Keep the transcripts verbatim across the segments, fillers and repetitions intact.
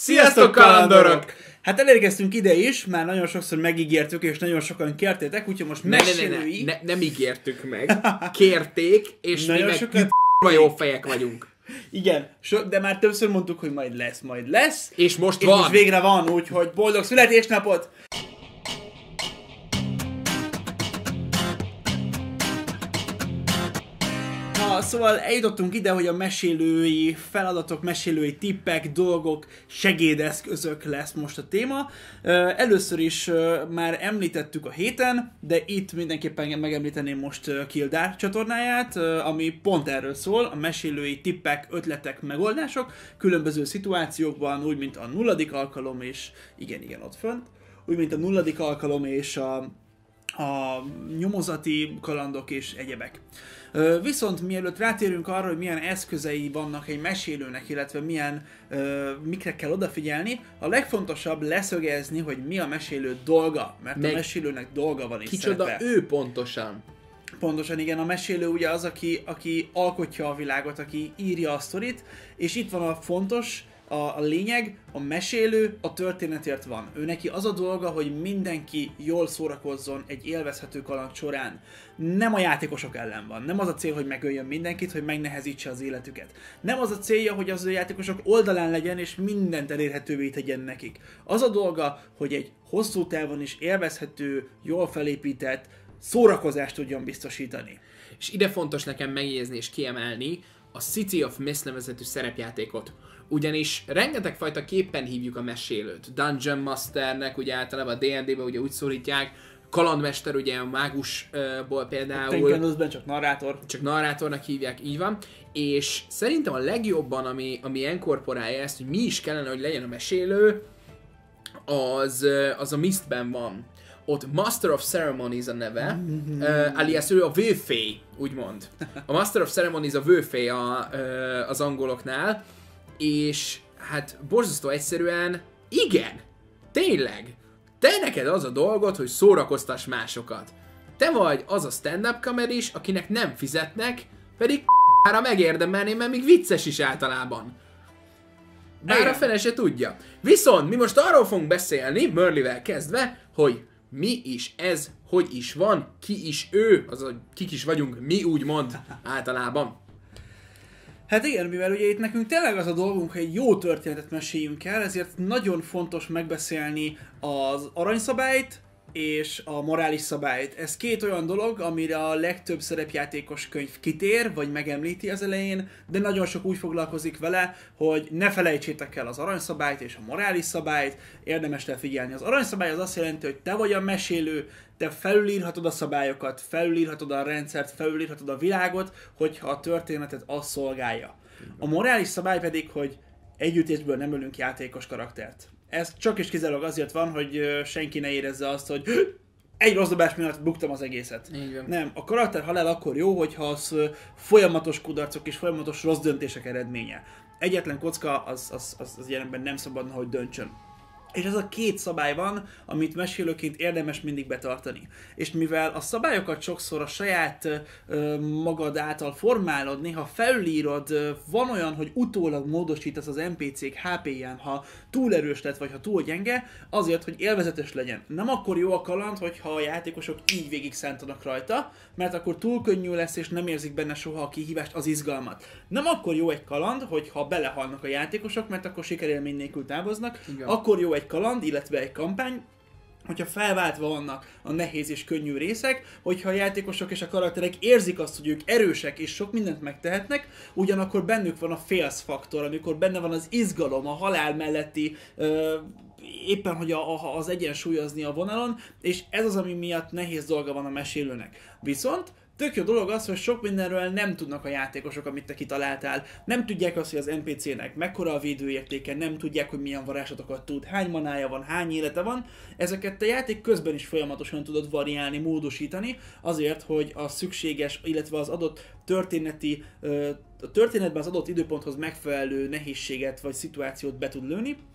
Sziasztok, kalandorok! Hát elérkeztünk ide is, már nagyon sokszor megígértük, és nagyon sokan kértétek, úgyhogy most ne, mesélői... Ne, ne, ne, nem ígértük meg, kérték, és nagyon mi sokan... meg jó fejek vagyunk. Igen, so, de már többször mondtuk, hogy majd lesz, majd lesz. És most és van! most végre van, úgyhogy boldog születésnapot! Na, szóval eljutottunk ide, hogy a mesélői feladatok, mesélői tippek, dolgok, segédeszközök lesz most a téma. Először is már említettük a héten, de itt mindenképpen megemlíteném most Kildár csatornáját, ami pont erről szól, a mesélői tippek, ötletek, megoldások, különböző szituációkban, úgy, mint a nulladik alkalom, és igen, igen, ott fönt, úgy, mint a nulladik alkalom, és a, a nyomozati kalandok és egyebek. Viszont mielőtt rátérünk arra, hogy milyen eszközei vannak egy mesélőnek, illetve milyen, uh, mikre kell odafigyelni, a legfontosabb leszögezni, hogy mi a mesélő dolga, mert Meg a mesélőnek dolga van is kicsoda szerepe. ő pontosan? Pontosan, igen, a mesélő ugye az, aki, aki alkotja a világot, aki írja a sztorit, és itt van a fontos, A, a lényeg, a mesélő a történetért van. Ő neki az a dolga, hogy mindenki jól szórakozzon egy élvezhető kaland során. Nem a játékosok ellen van. Nem az a cél, hogy megöljön mindenkit, hogy megnehezítse az életüket. Nem az a célja, hogy az ő játékosok oldalán legyen, és mindent elérhetővé tegyen nekik. Az a dolga, hogy egy hosszú távon is élvezhető, jól felépített szórakozást tudjon biztosítani. És ide fontos nekem megjegyezni és kiemelni a City of Mist nevezetű szerepjátékot. Ugyanis rengeteg fajta képpen hívjuk a mesélőt. Dungeon Masternek, ugye általában a dé end dé-ben ugye úgy szólítják, kalandmester ugye a mágusból például. Tenkenőzben csak narrátor. Csak narrátornak hívják, így van. És szerintem a legjobban, ami, ami enkorporálja ezt, hogy mi is kellene, hogy legyen a mesélő, az, az a Mistben van. Ott Master of Ceremonies a neve, mm-hmm. uh, alias ő a vőfély, úgymond. A Master of Ceremonies a vőfély a, uh, az angoloknál, és hát borzasztó egyszerűen, igen, tényleg, te neked az a dolgod, hogy szórakoztass másokat. Te vagy az a stand-up kameris, akinek nem fizetnek, pedig k***ára megérdemelném, mert még vicces is általában. Bár a fele se tudja. Viszont mi most arról fogunk beszélni, Merlivel kezdve, hogy mi is ez, hogy is van, ki is ő, azaz kik is vagyunk, mi úgymond általában. Hát igen, mivel ugye itt nekünk tényleg az a dolgunk, hogy egy jó történetet meséljünk el, ezért nagyon fontos megbeszélni az aranyszabályt és a morális szabályt. Ez két olyan dolog, amire a legtöbb szerepjátékos könyv kitér, vagy megemlíti az elején, de nagyon sok úgy foglalkozik vele, hogy ne felejtsétek el az aranyszabályt és a morális szabályt, érdemes lefigyelni. Az aranyszabály az azt jelenti, hogy te vagy a mesélő, te felülírhatod a szabályokat, felülírhatod a rendszert, felülírhatod a világot, hogyha a történetet azt szolgálja. A morális szabály pedig, hogy együttésből nem ölünk játékos karaktert. Ez csak és kizárólag azért van, hogy senki ne érezze azt, hogy egy rossz dobás miatt buktam az egészet. Nem, a karakter halál akkor jó, hogyha az folyamatos kudarcok és folyamatos rossz döntések eredménye. Egyetlen kocka az, az, az, az jelenben nem szabadna, hogy döntsön. És ez a két szabály van, amit mesélőként érdemes mindig betartani. És mivel a szabályokat sokszor a saját ö, magad által formálod, néha felülírod, ö, van olyan, hogy utólag módosítasz az en pé cé-k há pé-ján, ha túl erős lett, vagy ha túl gyenge, azért, hogy élvezetes legyen. Nem akkor jó a kaland, hogyha a játékosok így végig szántanak rajta, mert akkor túl könnyű lesz, és nem érzik benne soha a kihívást, az izgalmat. Nem akkor jó egy kaland, hogyha belehalnak a játékosok, mert akkor sikerélmény nélkül távoznak. Igen. Akkor jó egy kaland, illetve egy kampány, hogyha felváltva vannak a nehéz és könnyű részek, hogyha a játékosok és a karakterek érzik azt, hogy ők erősek és sok mindent megtehetnek, ugyanakkor bennük van a félsz faktor, amikor benne van az izgalom, a halál melletti ö, éppen, hogy a, a, az egyensúlyozni a vonalon, és ez az, ami miatt nehéz dolga van a mesélőnek. Viszont tök jó dolog az, hogy sok mindenről nem tudnak a játékosok, amit te kitaláltál. Nem tudják azt, hogy az en pé cé-nek mekkora a védőértéke, nem tudják, hogy milyen varázslatokat tud, hány manája van, hány élete van. Ezeket te játék közben is folyamatosan tudod variálni, módosítani, azért, hogy a szükséges, illetve az adott történeti, a történetben az adott időponthoz megfelelő nehézséget vagy szituációt be tud lőni.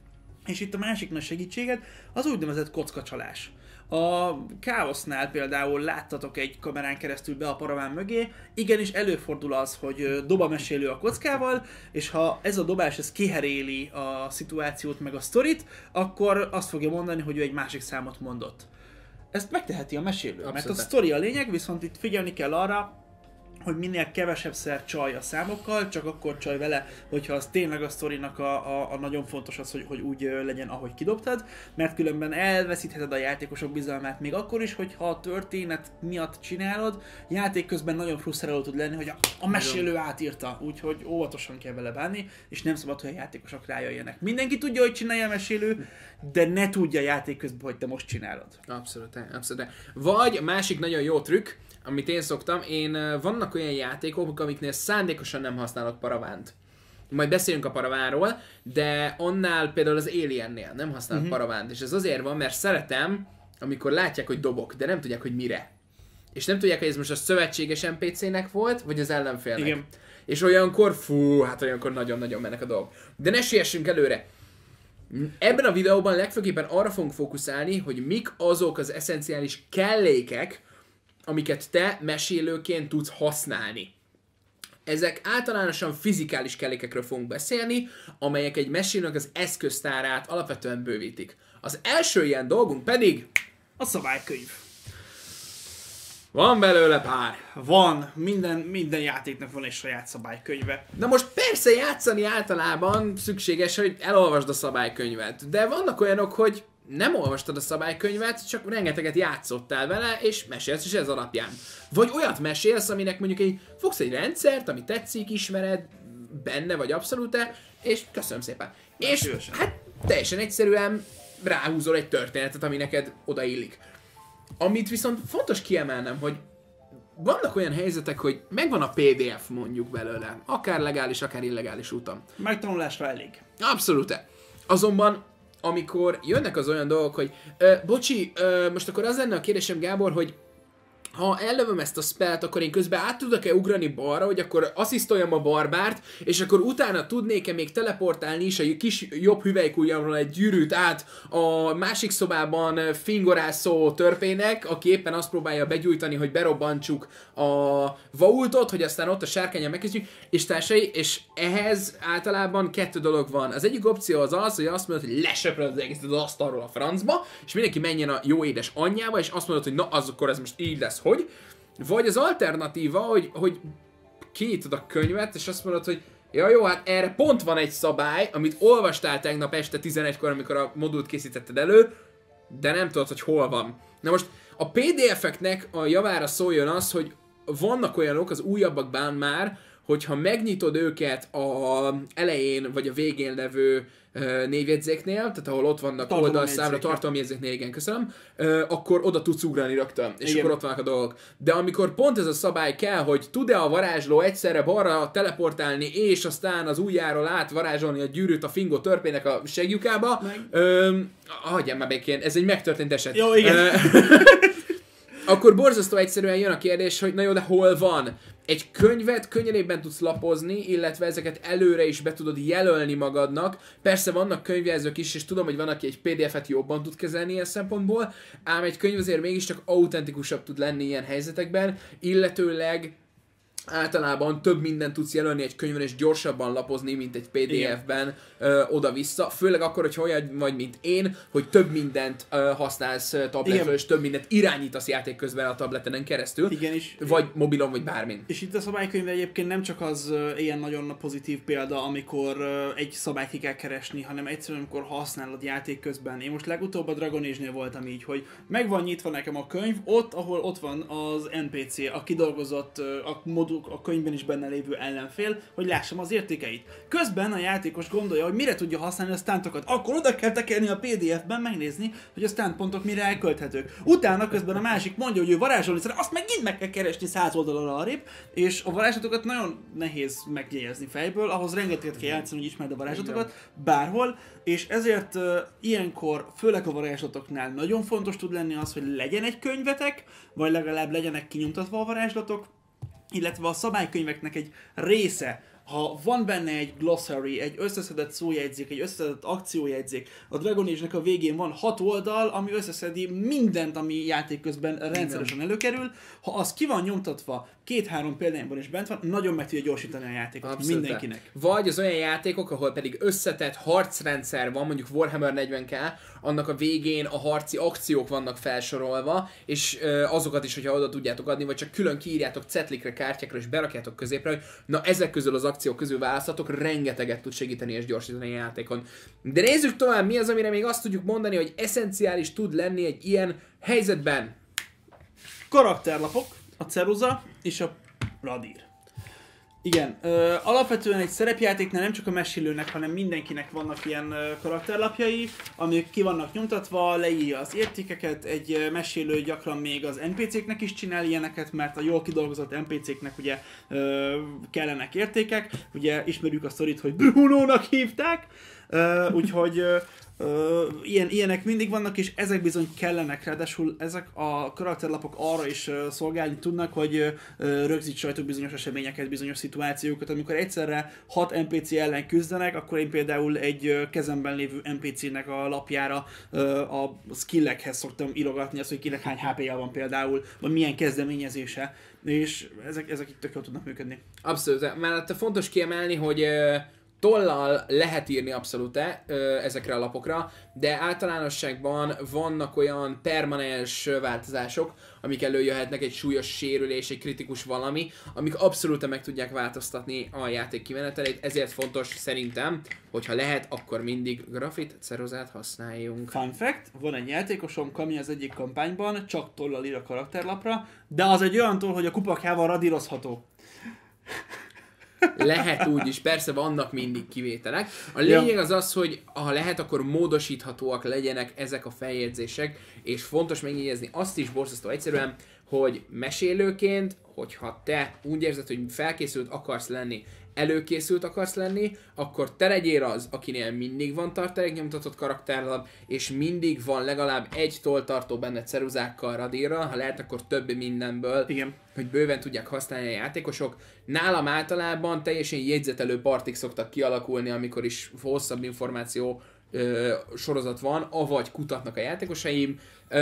És itt a másik nagy segítséget az úgynevezett kockacsalás. A Káosznál például láttatok egy kamerán keresztül be a paraván mögé, igenis előfordul az, hogy dob a mesélő a kockával, és ha ez a dobás ez kiheréli a szituációt meg a sztorit, akkor azt fogja mondani, hogy ő egy másik számot mondott. Ezt megteheti a mesélő, Abszolút. Mert a sztori a lényeg, viszont itt figyelni kell arra, hogy minél kevesebbszer csaj a számokkal, csak akkor csaj vele, hogyha az tényleg a sztorinak a, a, a nagyon fontos az, hogy, hogy úgy legyen, ahogy kidobtad, mert különben elveszítheted a játékosok bizalmát még akkor is, hogyha a történet miatt csinálod, játék közben nagyon frusztráló tud lenni, hogy a, a mesélő átírta, úgyhogy óvatosan kell vele bánni, és nem szabad, hogy a játékosok rájöjjenek. Mindenki tudja, hogy csinálja a mesélő, de ne tudja a játék közben, hogy te most csinálod. Abszolút, abszolút. Vagy másik nagyon jó trükk, amit én szoktam, én vannak olyan játékok, amiknél szándékosan nem használok paravánt. Majd beszélünk a paravánról, de annál például az Aliennél nem használok uh-huh. paravánt, és ez azért van, mert szeretem, amikor látják, hogy dobok, de nem tudják, hogy mire. És nem tudják, hogy ez most a szövetséges en pé cének volt, vagy az ellenfélnek. Igen. És olyankor, fú, hát olyankor nagyon-nagyon mennek a dolgok. De ne siessünk előre. Ebben a videóban legfőképpen arra fogunk fókuszálni, hogy mik azok az eszenciális kellékek, amiket te mesélőként tudsz használni. Ezek általánosan fizikális kellékekről fogunk beszélni, amelyek egy mesélőnek az eszköztárát alapvetően bővítik. Az első ilyen dolgunk pedig a szabálykönyv. Van belőle pár. Van. Minden, minden játéknak van egy saját szabálykönyve. Na most persze játszani általában szükséges, hogy elolvasd a szabálykönyvet. De vannak olyanok, hogy nem olvastad a szabálykönyvet, csak rengeteget játszottál vele, és mesélsz is ez alapján. Vagy olyat mesélsz, aminek mondjuk egy, fogsz egy rendszert, ami tetszik, ismered, benne vagy abszolút-e, és köszönöm szépen. Na, és szívesen. Hát teljesen egyszerűen ráhúzol egy történetet, ami neked odaillik. Amit viszont fontos kiemelnem, hogy vannak olyan helyzetek, hogy megvan a pé dé ef mondjuk belőle, akár legális, akár illegális úton. Megtanulásra elég. Abszolút. Azonban amikor jönnek az olyan dolgok, hogy ö, bocsi, ö, most akkor az lenne a kérdésem, Gábor, hogy ha ellövöm ezt a spellt, akkor én közben át tudok-e ugrani balra, hogy akkor asszisztoljam a barbárt, és akkor utána tudnék-e még teleportálni is a kis jobb hüvelykujjamról egy gyűrűt át a másik szobában fingorászó törpének, aki éppen azt próbálja begyújtani, hogy berobbantsuk a vaultot, hogy aztán ott a sárkányon megkezdjük, és társai, és ehhez általában kettő dolog van. Az egyik opció az az, hogy azt mondod, hogy lesöpröd az egészet az asztalról a francba, és mindenki menjen a jó édes anyjába, és azt mondod, hogy na, az akkor ez most így lesz, hogy? Vagy az alternatíva, hogy, hogy kinyitod a könyvet, és azt mondod, hogy ja jó, hát erre pont van egy szabály, amit olvastál tegnap este tizenegykor, amikor a modult készítetted elő, de nem tudod, hogy hol van. Na most a pé dé efeknek a javára szóljon az, hogy vannak olyanok az újabbakban már, hogyha megnyitod őket a elején vagy a végén levő uh, névjegyzéknél, tehát ahol ott vannak oldalszámra, tartalomjegyzéknél, igen, köszönöm, uh, akkor oda tudsz ugrani rögtön, és igen. Akkor ott vannak a dolgok. De amikor pont ez a szabály kell, hogy tud-e a varázsló egyszerre balra teleportálni, és aztán az ujjáról át varázsolni a gyűrűt a fingó törpének a segjukába, uh, hagyjam már békén, ez egy megtörtént eset. Jó, igen. Uh, akkor borzasztó egyszerűen jön a kérdés, hogy na jó, de hol van? Egy könyvet könnyebben tudsz lapozni, illetve ezeket előre is be tudod jelölni magadnak. Persze vannak könyvjelzők is, és tudom, hogy van, aki egy pé dé efet jobban tud kezelni ilyen szempontból, ám egy könyv azért mégiscsak autentikusabb tud lenni ilyen helyzetekben, illetőleg általában több mindent tudsz jelölni egy könyvön, és gyorsabban lapozni, mint egy pé dé efben ö, oda-vissza. Főleg akkor, hogyha olyan vagy, mint én, hogy több mindent ö, használsz tabletről, és több mindent irányítasz játék közben a tableten keresztül. Igen, és vagy mobilon, vagy bármin. És itt a szabálykönyv egyébként nem csak az ö, ilyen nagyon pozitív példa, amikor ö, egy szabályt ki kell keresni, hanem egyszerűen, amikor használod játék közben. Én most legutóbb a Dragon Age-nél voltam így, hogy meg van nyitva nekem a könyv, ott, ahol ott van az en pé cé, a kidolgozott ö, a modul a könyvben is benne lévő ellenfél, hogy lássam az értékeit. Közben a játékos gondolja, hogy mire tudja használni a stuntokat. Akkor oda kell tekerni a pé dé efben, megnézni, hogy a stunt pontok mire elkölthetők. Utána közben a másik mondja, hogy ő varázsolni szeret, azt megint meg kell keresni száz oldalra arrébb, és a varázslatokat nagyon nehéz megjegyezni fejből, ahhoz rengeteget kell játszani, hogy ismerd a varázslatokat bárhol, és ezért uh, ilyenkor, főleg a varázslatoknál nagyon fontos tud lenni az, hogy legyen egy könyvetek, vagy legalább legyenek kinyomtatva a varázslatok, illetve a szabálykönyveknek egy része Ha van benne egy glossary, egy összeszedett szójegyzék, egy összeszedett akciójegyzék, a Dragon Age-nek a végén van hat oldal, ami összeszedi mindent, ami játék közben rendszeresen előkerül. Ha az ki van nyomtatva, két-három példányban is bent van, nagyon meg tudja gyorsítani a játékot. Abszolút. Mindenkinek. Vagy az olyan játékok, ahol pedig összetett harcrendszer van, mondjuk Warhammer negyven ká, annak a végén a harci akciók vannak felsorolva, és ö, azokat is, hogyha oda tudjátok adni, vagy csak külön kiírjátok cetlikre, kártyákra, és berakjátok középre, hogy na ezek közül az akciók közül választhatok, rengeteget tud segíteni és gyorsítani a játékon. De nézzük tovább, mi az, amire még azt tudjuk mondani, hogy eszenciális tud lenni egy ilyen helyzetben. Karakterlapok, a ceruza és a radír. Igen, ö, alapvetően egy szerepjátéknál nem csak a mesélőnek, hanem mindenkinek vannak ilyen ö, karakterlapjai, amik ki vannak nyomtatva, leírja az értékeket, egy ö, mesélő gyakran még az en pé céknek is csinál ilyeneket, mert a jól kidolgozott en pé céknek ugye ö, kellenek értékek, ugye ismerjük a sztorit, hogy Bruno-nak hívták, ö, úgyhogy ö, Ö, ilyen, ilyenek mindig vannak, és ezek bizony kellenek, ráadásul ezek a karakterlapok arra is ö, szolgálni tudnak, hogy ö, rögzítsatok bizonyos eseményeket, bizonyos szituációkat. Amikor egyszerre hat en pé cé ellen küzdenek, akkor én például egy ö, kezemben lévő en pé cének a lapjára ö, a skillekhez szoktam írogatni azt, hogy kinek hány há pé-ja van például, vagy milyen kezdeményezése, és ezek, ezek itt tök jól tudnak működni. Abszolút, mert fontos kiemelni, hogy ö, tollal lehet írni abszolút ezekre a lapokra, de általánosságban vannak olyan permanens változások, amik előjöhetnek, egy súlyos sérülés, egy kritikus valami, amik abszolút meg tudják változtatni a játék kimenetelét, ezért fontos szerintem, hogyha lehet, akkor mindig grafit, ceruzát használjunk. Fun fact, van egy játékosom, ami az egyik kampányban csak tollal ír a karakterlapra, de az egy olyan toll, hogy a kupakjával radírozható. Lehet úgy is, persze vannak mindig kivételek. A lényeg az az, hogy ha lehet, akkor módosíthatóak legyenek ezek a feljegyzések, és fontos megjegyezni azt is borzasztó egyszerűen, hogy mesélőként, hogyha te úgy érzed, hogy felkészült akarsz lenni, előkészült akarsz lenni, akkor te legyél az, akinél mindig van tartaléknyomtatott karakterlap, és mindig van legalább egy tolltartó benne ceruzákkal, radírral, ha lehet, akkor több mindenből, igen, hogy bőven tudják használni a játékosok. Nálam általában teljesen jegyzetelő partik szoktak kialakulni, amikor is hosszabb információ ö, sorozat van, avagy kutatnak a játékosaim.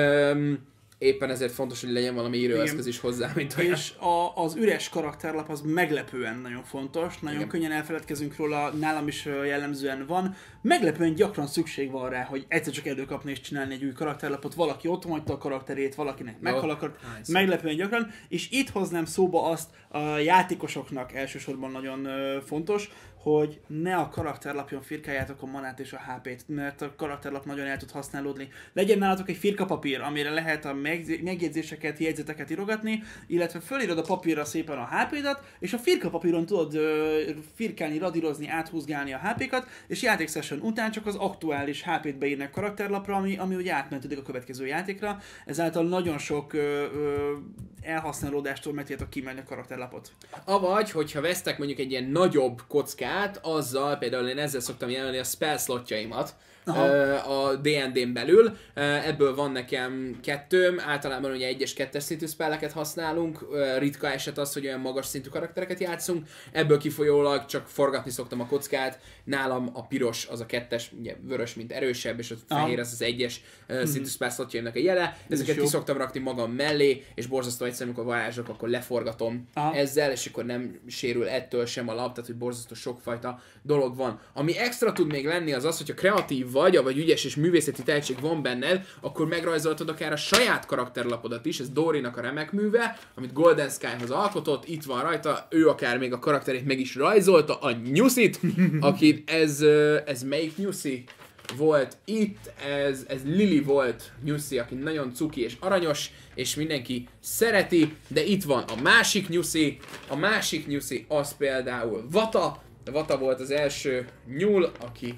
Ö, Éppen ezért fontos, hogy legyen valami íróeszköz is hozzá, mint olyan. És a, az üres karakterlap az meglepően nagyon fontos, nagyon igen, könnyen elfeledkezünk róla, nálam is jellemzően van. Meglepően gyakran szükség van rá, hogy egyszer csak előkapni és csinálni egy új karakterlapot, valaki ott hagyta a karakterét, valakinek meghal akart, meglepően gyakran, és itt hoznám szóba azt, a játékosoknak elsősorban nagyon fontos, hogy ne a karakterlapjon firkáljátok a manát és a há pét, mert a karakterlap nagyon el tud használódni. Legyen nálatok egy firkapapír, amire lehet a megjegyzéseket, jegyzeteket írogatni, illetve fölírod a papírra szépen a há pédat, és a firkapapíron tudod ö, firkálni, radírozni, áthúzgálni a há pékat, és játékszession után csak az aktuális há pét beírnak karakterlapra, ami, ami ugye átmentedik a következő játékra. Ezáltal nagyon sok ö, ö, elhasználódástól meg tudjátok kimenni a karakterlapot. Avagy, hogyha vesztek mondjuk egy ilyen nagyobb kockát, azzal például én ezzel szoktam jelölni a spell slotjaimat, Aha. a dé en dén belül. Ebből van nekem kettőm, általában ugye egyes, kettes szintű spelleket használunk, ritka eset az, hogy olyan magas szintű karaktereket játszunk, ebből kifolyólag csak forgatni szoktam a kockát, nálam a piros az a kettes, ugye vörös, mint erősebb, és a fehér az az egyes uh, szintű spell slotjaimnak a jele, ezeket ki szoktam rakni magam mellé, és borzasztó egyszer, amikor varázslok, akkor leforgatom Aha. ezzel, és akkor nem sérül ettől sem a lap, tehát hogy borzasztó sokfajta dolog van. Ami extra tud még lenni az az, hogyha kreatív vagy, vagy ügyes és művészeti tehetség van benned, akkor megrajzoltad akár a saját karakterlapodat is, ez Dorinak a remek műve, amit Golden Skyhoz alkotott, itt van rajta, ő akár még a karakterét meg is rajzolta, a Nyuszit, aki ez, ez melyik Nyuszi volt itt, ez, ez Lily volt Nyuszi, aki nagyon cuki és aranyos, és mindenki szereti, de itt van a másik Nyuszi, a másik Nyuszi az például Vata, Vata volt az első nyúl, aki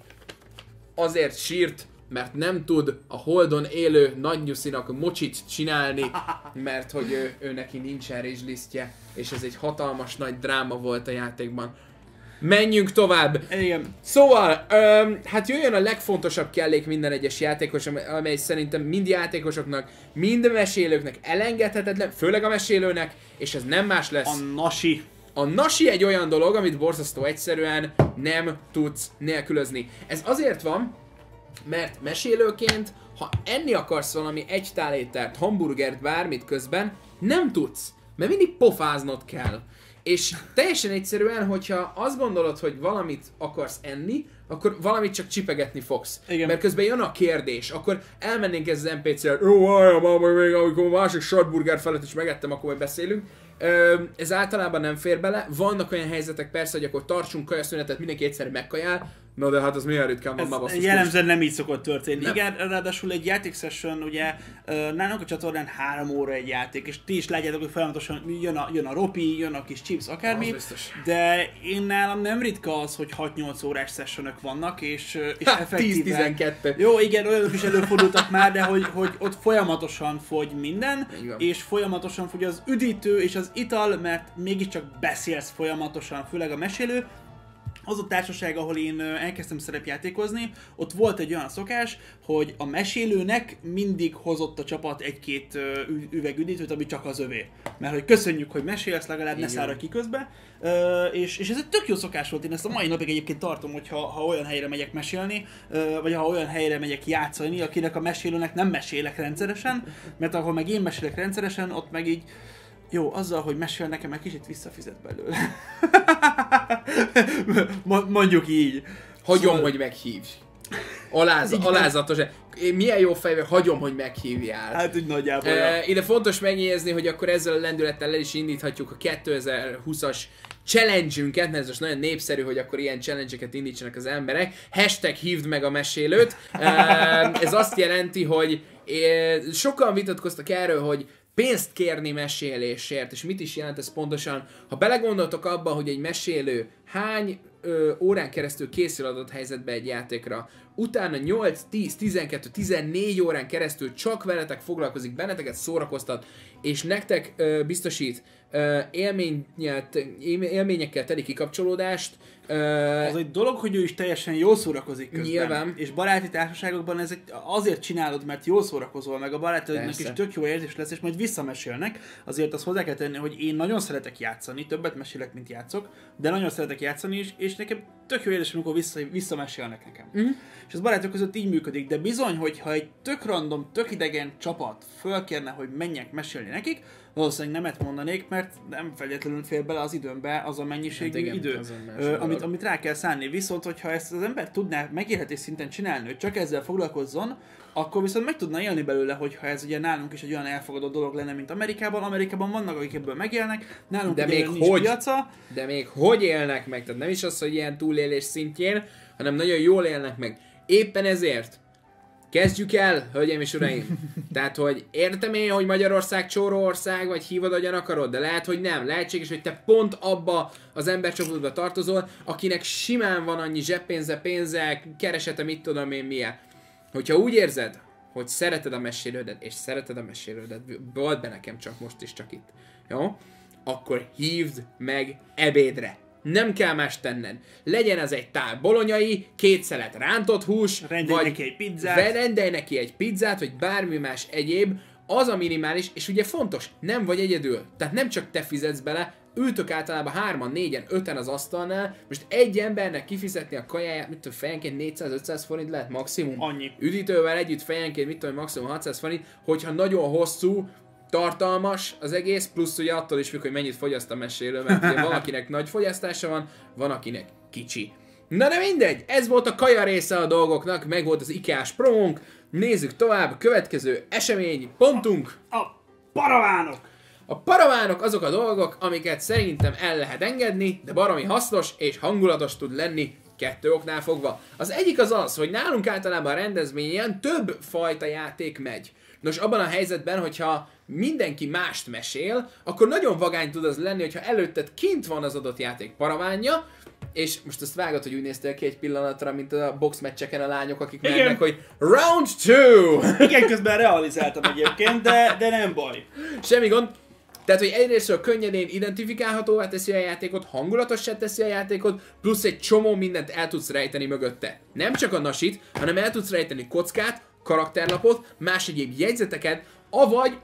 azért sírt, mert nem tud a Holdon élő nagy Nyuszinak mocsit csinálni, mert hogy ő, ő neki nincsen rizslisztje, és ez egy hatalmas nagy dráma volt a játékban. Menjünk tovább! Igen. Szóval, öm, hát jöjjön a legfontosabb kellék minden egyes játékos, amely szerintem mind játékosoknak, mind mesélőknek elengedhetetlen, főleg a mesélőnek, és ez nem más lesz. A nasi. A nasi egy olyan dolog, amit borzasztó egyszerűen nem tudsz nélkülözni. Ez azért van, mert mesélőként, ha enni akarsz valami egy tálétert, hamburgert, bármit közben, nem tudsz, mert mindig pofáznod kell. És teljesen egyszerűen, hogyha azt gondolod, hogy valamit akarsz enni, akkor valamit csak csipegetni fogsz. Igen. Mert közben jön a kérdés, akkor elmennénk ez az em pé cé-re, jó, várjál már, majd még amikor másik shotburger felett is megettem, akkor majd beszélünk. Ö, ez általában nem fér bele. Vannak olyan helyzetek persze, hogy akkor tartsunk kajaszünetet, mindenki egyszerre megkajál. Na de hát az milyen ritkán van már basszus. Jellemzően nem így szokott történni. Nem. Igen, ráadásul egy játéksession, ugye nálunk a csatornán három óra egy játék, és ti is látjátok, hogy folyamatosan jön a, jön a ropi, jön a kis chips, akármi. De én nálam nem ritka az, hogy hat-nyolc órás sessionök vannak, és, és ha, effektíven... tíz-tizenkettő. Jó, igen, olyanok is előfordultak már, de hogy, hogy ott folyamatosan fogy minden, és folyamatosan fogy az üdítő és az ital, mert mégiscsak beszélsz folyamatosan, főleg a mesélő. Az a társaság, ahol én elkezdtem szerepjátékozni, ott volt egy olyan szokás, hogy a mesélőnek mindig hozott a csapat egy-két üveg üdítőt, ami csak az övé. Mert hogy köszönjük, hogy mesélsz, legalább ne száradj ki közbe. És, és ez egy tök jó szokás volt, én ezt a mai napig egyébként tartom, hogy ha, ha olyan helyre megyek mesélni, vagy ha olyan helyre megyek játszani, akinek a mesélőnek nem mesélek rendszeresen, mert ahol meg én mesélek rendszeresen, ott meg így jó, azzal, hogy mesél nekem, egy kicsit visszafizet belőle. Mondjuk így. Hagyom, szóval... hogy meghívj. Aláz, alázatos. Milyen jó fejvel, hagyom, hogy meghívjál. Hát úgy nagyjából. E, ide fontos megjegyezni, hogy akkor ezzel a lendülettel el is indíthatjuk a kétezer-húszas challenge-ünket, mert ez most nagyon népszerű, hogy akkor ilyen challenge-eket indítsanak az emberek. Hashtag hívd meg a mesélőt. E, ez azt jelenti, hogy e, sokan vitatkoztak erről, hogy pénzt kérni mesélésért, és mit is jelent ez pontosan? Ha belegondoltok abba, hogy egy mesélő hány ö, órán keresztül készül adott helyzetbe egy játékra, utána nyolc, tíz, tizenkettő, tizennégy órán keresztül csak veletek foglalkozik, benneteket szórakoztat, és nektek ö, biztosít ö, élményet, élményekkel teli kikapcsolódást. Ö, az egy dolog, hogy ő is teljesen jól szórakozik közben. Nyilván. És baráti társaságokban ez egy, azért csinálod, mert jól szórakozol, meg a barátodnak is tök jó érzés lesz, és majd visszamesélnek. Azért azt hozzá kell tenni, hogy én nagyon szeretek játszani, többet mesélek, mint játszok, de nagyon szeretek játszani is, és nekem tök jó érzés, amikor vissza, visszamesélnek nekem. Mm. És az barátok között így működik, de bizony, hogyha egy tök random, tök idegen csapat fölkérne, hogy menjek mesélni nekik, valószínűleg nemet mondanék, mert nem feltétlenül fér bele az időmbe az a mennyiségű hát igen, idő, ö, amit, amit rá kell szánni. Viszont, hogyha ezt az ember tudná megélhetés szinten csinálni, hogy csak ezzel foglalkozzon, akkor viszont meg tudna élni belőle, hogyha ez ugye nálunk is egy olyan elfogadott dolog lenne, mint Amerikában. Amerikában vannak, akik ebből megélnek, nálunk de még nincs hogy, piaca. De még hogy élnek meg, tehát nem is az, hogy ilyen túlélés szintjén, hanem nagyon jól élnek meg. Éppen ezért kezdjük el, hölgyeim és uraim. Tehát, hogy értem én, hogy Magyarország csóró-ország, vagy hívod, ahogyan akarod, de lehet, hogy nem. Lehetséges, hogy te pont abba az embercsoportba tartozol, akinek simán van annyi zseppénze, pénze, keresete, mit tudom én milyen. Hogyha úgy érzed, hogy szereted a mesélődet, és szereted a mesélődet, volt be nekem csak most is csak itt, jó? Akkor hívd meg ebédre. Nem kell más tenned. Legyen ez egy tál bolonyai, két szelet rántott hús, rendelj vagy neki egy pizzát. rendelj neki egy pizzát, vagy bármi más egyéb, az a minimális, és ugye fontos, nem vagy egyedül. Tehát nem csak te fizetsz bele, ültök általában hárman, négyen, öten az asztalnál, most egy embernek kifizetni a kajáját, mit tudom, fejenként négyszáz-ötszáz forint lehet maximum. Annyi. Üdítővel együtt fejenként, mit tudom, maximum hatszáz forint, hogyha nagyon hosszú, tartalmas az egész, plusz ugye attól is függ, hogy mennyit fogyaszt a mesélő, mert ugye van akinek nagy fogyasztása van, van akinek kicsi. Na de mindegy, ez volt a kaja része a dolgoknak, meg volt az IKEA-s promónk, nézzük tovább, következő esemény, pontunk. A, a paravánok! A paravánok azok a dolgok, amiket szerintem el lehet engedni, de baromi hasznos és hangulatos tud lenni kettő oknál fogva. Az egyik az az, hogy nálunk általában a rendezvényen több fajta játék megy. Nos, abban a helyzetben, hogyha mindenki mást mesél, akkor nagyon vagány tud az lenni, hogyha előtted kint van az adott játék paravánja, és most azt vágod, hogy úgy néztél ki egy pillanatra, mint a boxmeccseken a lányok, akik igen. mennek, hogy round two! Igen, közben realizáltam egyébként, de, de nem baj. Semmi gond. Tehát, hogy egyrésztről könnyedén identifikálhatóvá teszi a játékot, hangulatossá teszi a játékot, plusz egy csomó mindent el tudsz rejteni mögötte. Nem csak a nasit, hanem el tudsz rejteni kockát, karakterlapot, más egyéb jegyzeteket, avagy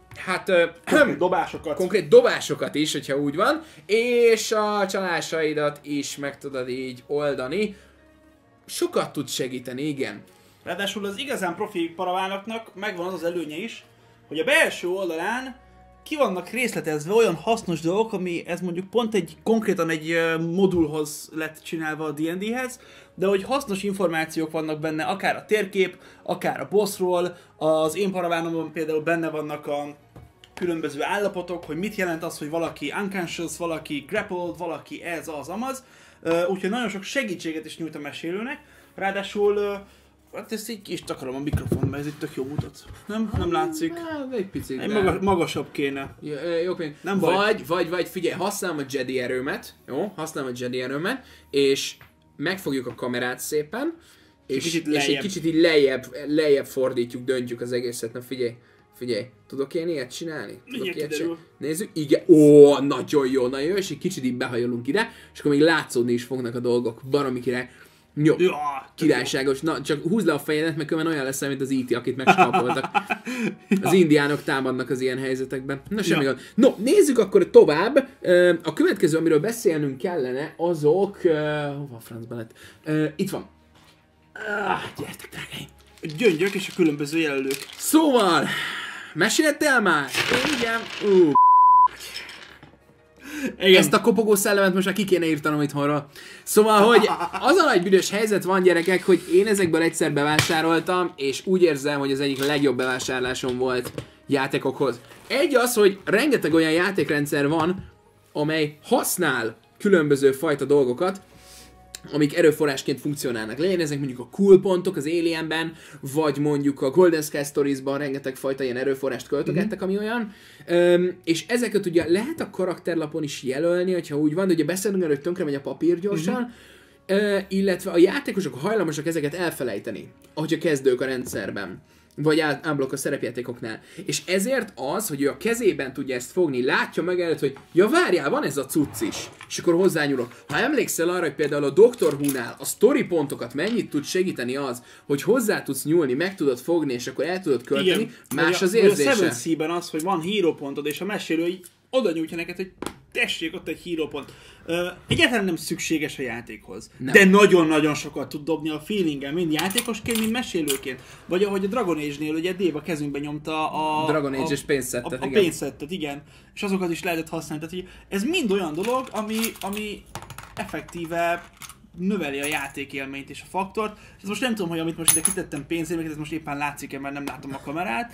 Hát ö, Konkrét dobásokat. konkrét dobásokat is, hogyha úgy van, és a csalásaidat is meg tudod így oldani. Sokat tud segíteni, igen. Ráadásul az igazán profi paravállaknak megvan az az előnye is, hogy a belső oldalán ki vannak részletezve olyan hasznos dolgok, ami ez mondjuk pont egy konkrétan egy modulhoz lett csinálva a dé és dé-hez, de hogy hasznos információk vannak benne, akár a térkép, akár a bossról, az én paravánomban például benne vannak a különböző állapotok, hogy mit jelent az, hogy valaki unconscious, valaki grappled, valaki ez, az, amaz. Úgyhogy nagyon sok segítséget is nyújt a mesélőnek. Ráadásul hát ezt így is takarom a mikrofonba, mert ez itt tök jó mutat. Nem? Nem látszik. Hát, egy picit. Egy magas, magasabb kéne. Jó, jó, Nem vagy, baj. vagy, vagy, figyelj, használom a Jedi erőmet, jó? Használom a Jedi erőmet, és megfogjuk a kamerát szépen, és, kicsit és egy lejjebb. kicsit így lejjebb, lejjebb fordítjuk, döntjük az egészet. Na figyelj, figyelj, tudok én ilyet csinálni? Tudok Mindjárt ilyet kiderül. csinálni? Nézzük, igen, ó, nagyon jó, nagyon jó, és egy kicsit így behajolunk ide, és akkor még látszódni is fognak a dolgok, baromi király. Jó, Ja, királyságos. Na, csak húzd le a fejedet, mert különben olyan lesz, mint az í té, akit megskapoltak. Az indiánok támadnak az ilyen helyzetekben. Na, semmi Ja. gond. No, nézzük akkor tovább. Ö, A következő, amiről beszélnünk kellene, azok... ö, Hova a francban lett? Ö, Itt van. Ah, gyertek, drágáim. Gyöngyök és a különböző jelölők. Szóval, meséltél már? Igen. Ú, Igen. ezt a kopogó szellemet most már ki kéne írtanom itthonról. Szóval, hogy az a nagy büdös helyzet van, gyerekek, hogy én ezekből egyszer bevásároltam, és úgy érzem, hogy az egyik legjobb bevásárlásom volt játékokhoz. Egy az, hogy rengeteg olyan játékrendszer van, amely használ különböző fajta dolgokat, amik erőforrásként funkcionálnak. Legyen ezek mondjuk a cool pontok az Alienben, vagy mondjuk a Golden Sky Stories-ban rengeteg fajta ilyen erőforrást költögettek, ami olyan. Öm, és ezeket ugye lehet a karakterlapon is jelölni, hogyha úgy van, de ugye beszélünk erről, hogy tönkre megy a papír gyorsan, ö, illetve a játékosok hajlamosak ezeket elfelejteni, ahogy a kezdők a rendszerben. Vagy unblock a szerepjátékoknál. És ezért az, hogy ő a kezében tudja ezt fogni, látja meg előtt, hogy ja várjál, van ez a cucc is. És akkor hozzányúlok. Ha emlékszel arra, hogy például a Doctor Who-nál a story pontokat mennyit tud segíteni az, hogy hozzá tudsz nyúlni, meg tudod fogni, és akkor el tudod költeni, Igen. más Vagy az a, vagy érzése. A Seven Sea-ben az, hogy van hero pontod, és a mesélő így oda nyújtja neked, hogy tessék, ott egy hero pont. Uh, egyáltalán nem szükséges a játékhoz. Nem. De nagyon-nagyon sokat tud dobni a feelingen, mind játékosként, mind mesélőként. Vagy ahogy a Dragon Age-nél, ugye Dave a kezünkbe nyomta a... Dragon a, Age-es pénzszettet, a, a igen. pénzszettet, igen. És azokat is lehetett használni. Tehát, hogy ez mind olyan dolog, ami, ami effektíve növeli a játékélményt és a faktort. És most nem tudom, hogy amit most ide kitettem pénzérmeket, ez most éppen látszik-e, mert nem látom a kamerát.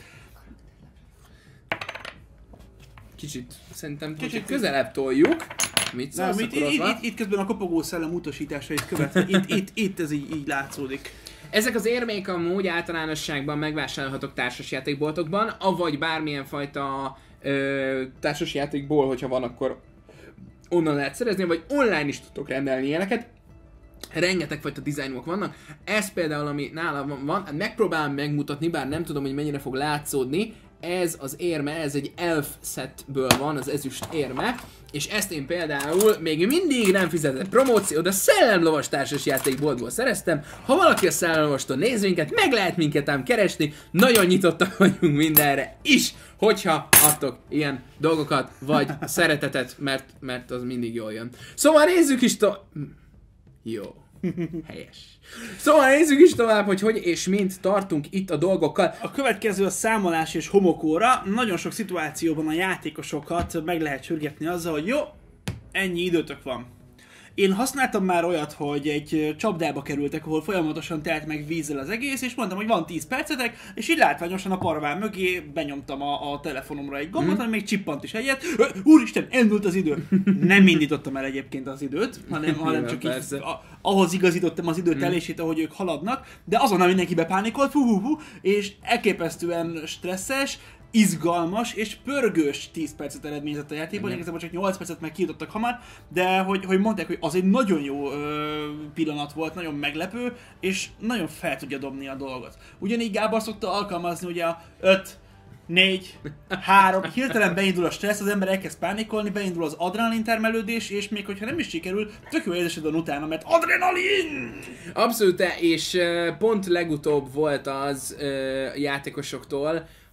Kicsit, szerintem Kicsit kicsit közelebb toljuk. Mit Nem, szólsz, itt, akkor ott itt, van? itt, itt közben a kopogó szellem utasításait követve, itt, itt, itt ez így, így látszódik. Ezek az érmék amúgy általánosságban megvásárolhatók társasjátékboltokban, avagy bármilyen fajta ö, társasjátékból, hogyha van, akkor onnan lehet szerezni, vagy online is tudtok rendelni ilyeneket. Rengeteg fajta dizájnok vannak. Ez például, ami nálam van, megpróbálom megmutatni, bár nem tudom, hogy mennyire fog látszódni. Ez az érme, ez egy elf setből van, az ezüst érme, és ezt én például még mindig nem fizetett promóció, de a Szellemlovas társasjátékboltból szereztem. Ha valaki a Szellemlovastól néz minket, meg lehet minket ám keresni, nagyon nyitottak vagyunk mindenre is, hogyha adtok ilyen dolgokat, vagy szeretetet, mert, mert az mindig jól jön. Szóval nézzük is to... Jó. Helyes. Szóval nézzük is tovább, hogy hogy és mint tartunk itt a dolgokkal. A következő a számolás és homokóra. Nagyon sok szituációban a játékosokat meg lehet sürgetni azzal, hogy jó, ennyi időtök van. Én használtam már olyat, hogy egy csapdába kerültek, ahol folyamatosan telt meg vízzel az egész, és mondtam, hogy van tíz percetek, és így látványosan a parván mögé benyomtam a, a telefonomra egy gombot, mm. ami még csippant is egyet. Úristen, elmúlt az idő! Nem indítottam el egyébként az időt, hanem, hanem csak így, a, ahhoz igazítottam az idő telését, ahogy ők haladnak, de azonnal mindenki bepánikolt, hú, hú, hú, és elképesztően stresszes, izgalmas és pörgős tíz percet eredményezett a játékban, igazából csak nyolc percet meg kijutottak hamar, de hogy, hogy mondták, hogy az egy nagyon jó ö, pillanat volt, nagyon meglepő, és nagyon fel tudja dobni a dolgot. Ugyanígy Gábor szokta alkalmazni ugye a öt, négy, három, hirtelen beindul a stressz, az ember elkezd pánikolni, beindul az adrenalin termelődés, és még hogyha nem is sikerül, tök jó érzésed van utána, mert adrenalin! Abszolút, és uh, pont legutóbb volt az uh, játékosoktól,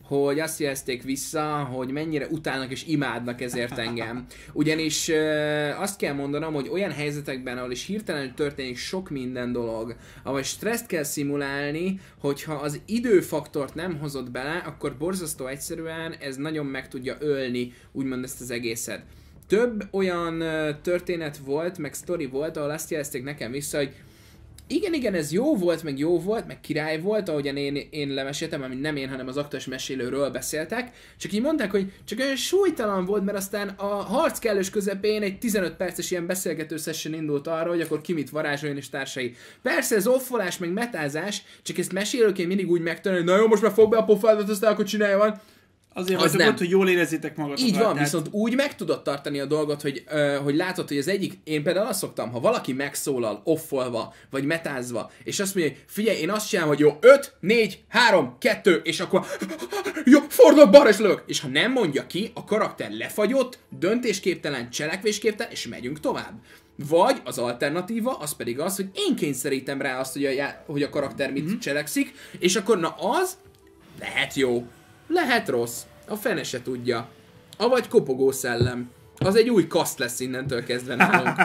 hogy azt jelezték vissza, hogy mennyire utálnak és imádnak ezért engem. Ugyanis ö, azt kell mondanom, hogy olyan helyzetekben, ahol is hirtelen történik sok minden dolog, ahol stresszt kell szimulálni, hogyha az időfaktort nem hozod bele, akkor borzasztó egyszerűen ez nagyon meg tudja ölni, úgymond ezt az egészet. Több olyan ö, történet volt, meg sztori volt, ahol azt jelezték nekem vissza, hogy igen, igen, ez jó volt, meg jó volt, meg király volt, ahogyan én, én lemeséltem, amit nem én, hanem az aktuális mesélőről beszéltek, csak így mondták, hogy csak olyan súlytalan volt, mert aztán a harc kellős közepén egy tizenöt perces ilyen beszélgető session indult arra, hogy akkor ki mit varázsoljon és társai. Persze ez offolás, meg metázás, csak ezt mesélőként mindig úgy megtanulni, hogy na jó, most már fog be a pofádat, aztán akkor csinálja van. Azért az vagyok ott, hogy jól érezzétek magatokat. Így van, tehát... viszont úgy meg tudod tartani a dolgot, hogy, uh, hogy látod, hogy az egyik, én például azt szoktam, ha valaki megszólal, offolva, vagy metázva, és azt mondja, hogy figyelj, én azt csinálom, hogy jó, öt, négy, három, kettő, és akkor jó, fordulok balra és lövök. És ha nem mondja ki, a karakter lefagyott, döntésképtelen, cselekvésképtelen, és megyünk tovább. Vagy az alternatíva, az pedig az, hogy én kényszerítem rá azt, hogy a, já- hogy a karakter mit mm-hmm. cselekszik, és akkor na az lehet jó. Lehet rossz. A fene se tudja. Avagy kopogó szellem. Az egy új kaszt lesz innentől kezdve nálunk.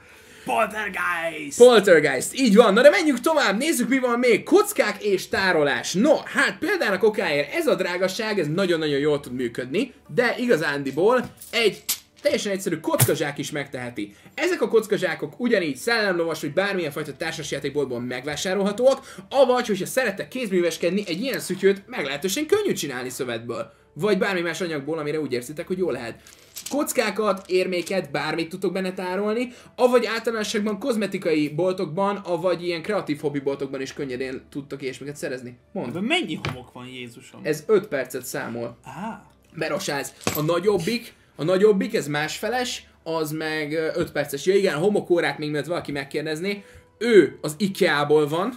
Poltergeist! Poltergeist, így van. Na de menjünk tovább, nézzük mi van még. Kockák és tárolás. No, hát például a kokáért ez a drágaság, ez nagyon-nagyon jól tud működni, de igazándiból egy teljesen egyszerű kockazsák is megteheti. Ezek a kockazsákok ugyanígy szellemlovas, vagy bármilyen fajta társasjátékboltból megvásárolhatóak, avagy, hogyha szerettek kézműveskedni, egy ilyen szütyőt meglehetősen könnyű csinálni szövetből. Vagy bármi más anyagból, amire úgy érzitek, hogy jó lehet. Kockákat, érméket, bármit tudtok benne tárolni, avagy általánosságban kozmetikai boltokban, avagy ilyen kreatív hobbi boltokban is könnyedén tudtok ilyesmiket szerezni. Mondd. De mennyi homok van, Jézusom? Ez öt percet számol. Ah. Berosáz. A nagyobbik, a nagyobbik, ez másfeles, az meg öt perces. Ja igen, a homokórák még mert valaki megkérdezné, ő az IKEA-ból van,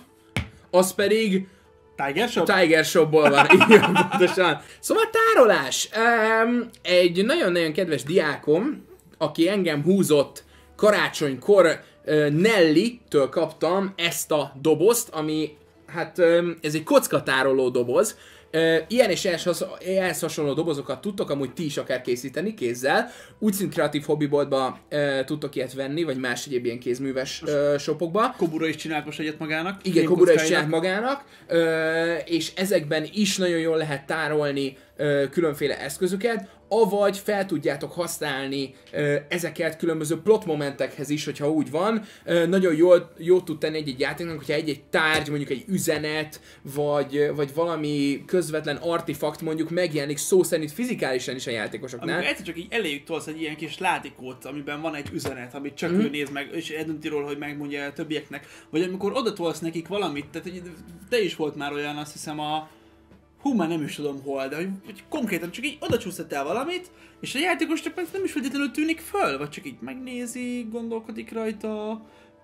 az pedig Tiger Shop? Tiger Shopból van, igen, pontosan. Szóval tárolás. Um, egy nagyon-nagyon kedves diákom, aki engem húzott karácsonykor, uh, Nelly-től kaptam ezt a dobozt, ami, hát um, ez egy kockatároló doboz. Uh, ilyen és ehhez hasonló dobozokat tudtok amúgy ti is akár készíteni kézzel. Úgy szint kreatív hobbiboltba uh, tudtok ilyet venni, vagy más egyéb ilyen kézműves uh, shopokba. Kobura is csinált most egyet magának. Igen, Kobura is csinált magának, uh, és ezekben is nagyon jól lehet tárolni uh, különféle eszközöket, avagy fel tudjátok használni uh, ezeket különböző plot momentekhez is, hogyha úgy van. Uh, nagyon jól, jól tud tenni egy-egy játéknak, hogyha egy-egy tárgy, mondjuk egy üzenet, vagy, vagy valami közvetlen artefakt mondjuk megjelenik szó szerint fizikálisan is a játékosoknál. Amikor egyszer csak így eléjük tolsz egy ilyen kis látikót, amiben van egy üzenet, amit csak mm. ő néz meg, és eldönti róla, hogy megmondja a többieknek. Vagy amikor oda tolsz nekik valamit, tehát hogy te is volt már olyan, azt hiszem a... Hú, már nem is tudom hol, de hogy, hogy konkrétan csak így oda csúsztál valamit, és a játékosnak nem is feltétlenül tűnik föl, vagy csak így megnézi, gondolkodik rajta,